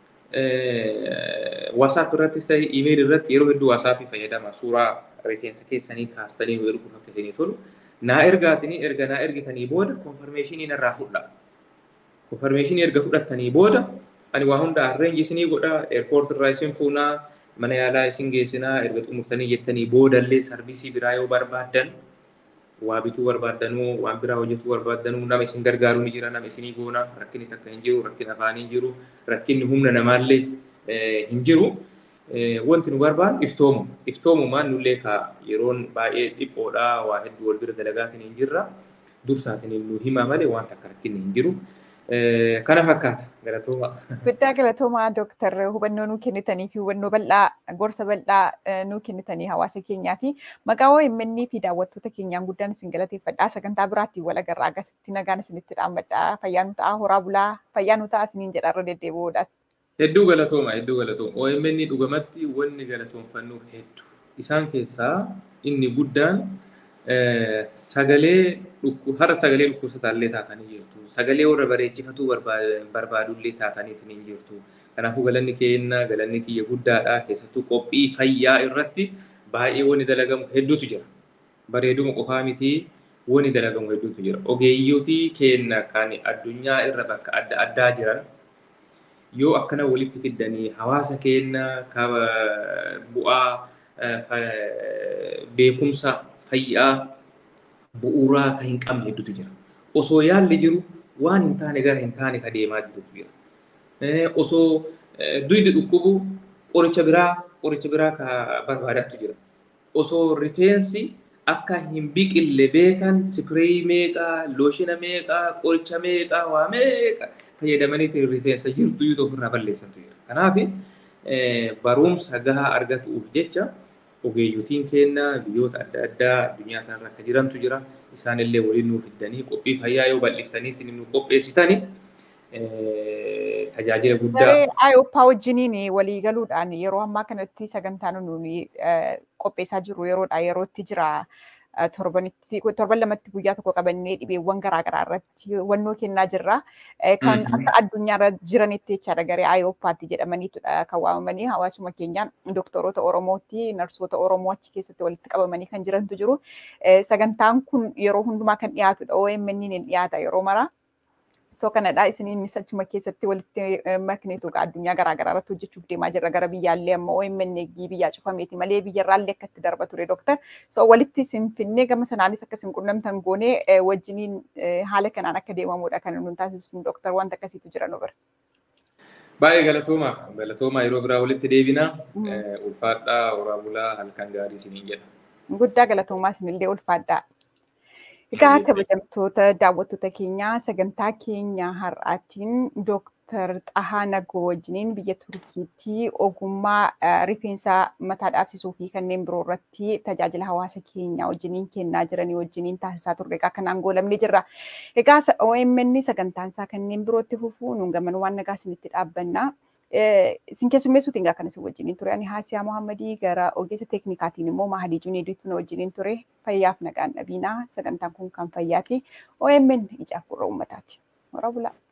WhatsApp irrattis ta'e email irratti yeroo hedduu WhatsApp fayyadama suuraa rifeensa keessanii kaastanii erguu fakkeessanii tolu naa ergaatanii erga naa ergitanii booda confirmation irraa fudhaa confirmation erga fudhattanii booda ani waa hunda arrange isinii godha airport irraa isin fuunaa mana yaalaa isin geessinaa erga xumurtanii jettanii boodallee sarviisii biraa yoo barbaadan waa bituu barbaadanuu waan biraa hojjetuu barbaadanuu nama isin gargaaruu ni jira nama isinii goona rakkinni takka hin jiru rakkinni afaanii hin jiru rakkinni humna namaallee hin jiru wanti nu barbaadu iftoomumaan nullee ka yeroon baay'ee dhiphoodha waa hedduu wal bira dalagaatiin hin jirra dursaatiin nu himaa malee waan takka rakkinni hin jiru kana fakkaata galatooma. Guddaa galatooma Dooktar hubannoo nuu kennitanii fi hubannoo bal'aa gorsa bal'aa nuu kennitanii hawaasa keenyaa fi maqaa OMN fi daawwattoota keenyaan guddaan isin galateeffadhaa sagantaa biraatti wal agarraa agasitti nagaan isinitti dhaammadhaa fayyaa nu ta'a horaa bulaa fayyaa nu ta'a isiniin jedha irra deddeebi'uudhaati. Hedduu galatooma OMN dhugumatti wanni galatoonfannuuf hedduu isaan keessaa inni guddaan sagalee dhukkubsataallee taatanii jirtu sagalee warra bareechifatuu barbaadullee taataniitiin hin jirtu kanaafuu galanni kiyya guddaadha keessattuu qophii fayyaa irratti baay'ee wanni dalagamu hedduutu jira bareeduma qofaa miti wanni dalagamu hedduutu jira ogeeyyotii keenya kan addunyaa irra bakka adda addaa jiran yoo akkana walitti fiddanii hawaasa keenya bu'aa beekumsa fayyaa bu'uuraa kan hin qabne hedduutu jira osoo yaalli jiru waan hin taane gara hin taane ka deemaa jirutu jira osoo duydi dhukkubu qoricha biraa ka barbaadatu jira osoo rifeensi akka hin biqille beekan sipireeyii meeqaa looshina meeqaa qoricha meeqaa waa meeqa fayyadamanii rifeensa jirtu yoo ofirraa balleessantu jira kanaaf barumsa gahaa argatuuf jecha ogeeyyotiin keenya biyyoota adda addaa addunyaa kanarra akka jirantu jira isaanillee waliin nuuf fiddanii qophii fayyaa yoo bal'iftaniitiin nu qopheessitani tajaajila guddaa. Garee IOPA wajjiniin walii galuudhaan yeroo ammaa kanatti sagantaan nuuni qopheessaa jiru yerootti jira torban lamatti guyyaa tokko qabannee dhibeewwan garaagaraa irratti wannoo kennaa jirra. Kan akka addunyaarra jiranitti jechaadha garee IOPAatti jedhamaniitudha kan waamamanii hawaasuma keenya doktoroota Oromootti narsoota Oromoo achi keessatti walitti qabamanii kan jirantu jiru. Sagantaan kun yeroo hundumaa kan dhiyaatudha OMN ni dhiyaata yeroo mara. So kanadhaa isiniin achuma keessatti walitti makneetu addunyaa garaagaraa irratti hojjechuuf deemaa jirra gara biyyaallee amma OMN biyyaa cufameeti malee biyyarraallee akka itti darba ture Dooktar. So walitti isin finnee gama sanaanis akka isin qunnamtan goonee wajjiniin haala kanaan akka deemamudha kan nuun taasisuun Dooktar wanta akkasiitu jira nu bira. Baay'ee galatooma yeroo biraa walitti deebina ulfaadhaa horaa bulaa halkan gaarii isiniin jedha. Guddaa galatoomaa isinillee ulfaadhaa. Egaa kabajamtoota daawwattoota keenyaa sagantaa keenya har'aatiin Dooktar Xahaa Nagoo wajjiniin biyya Turkiitti ogummaa rifeensa mataa dhaabsisuu fi kanneen biroo irratti tajaajila hawaasa keenyaa wajjiniin kennaa jiranii wajjiniin taasisaa turre egaa kanaan goolamne jirra. Egaa OMN sagantaan isaa kanneen birootti fufuu nuun gaman waan nagaa isinitti dhaabbanna. Isin keessummeessuutiin egaa kan isin wajjiniin ture ani Haasiyaa Mohammadii gara ogeessa teeknikaatiin immoo Mahadii Juneediitu na wajjiniin ture fayyaaf nagaan dhabiinaa sagantaan kun kan fayyaati OMN ijaaf gurra uummataati. Horaa bulaa.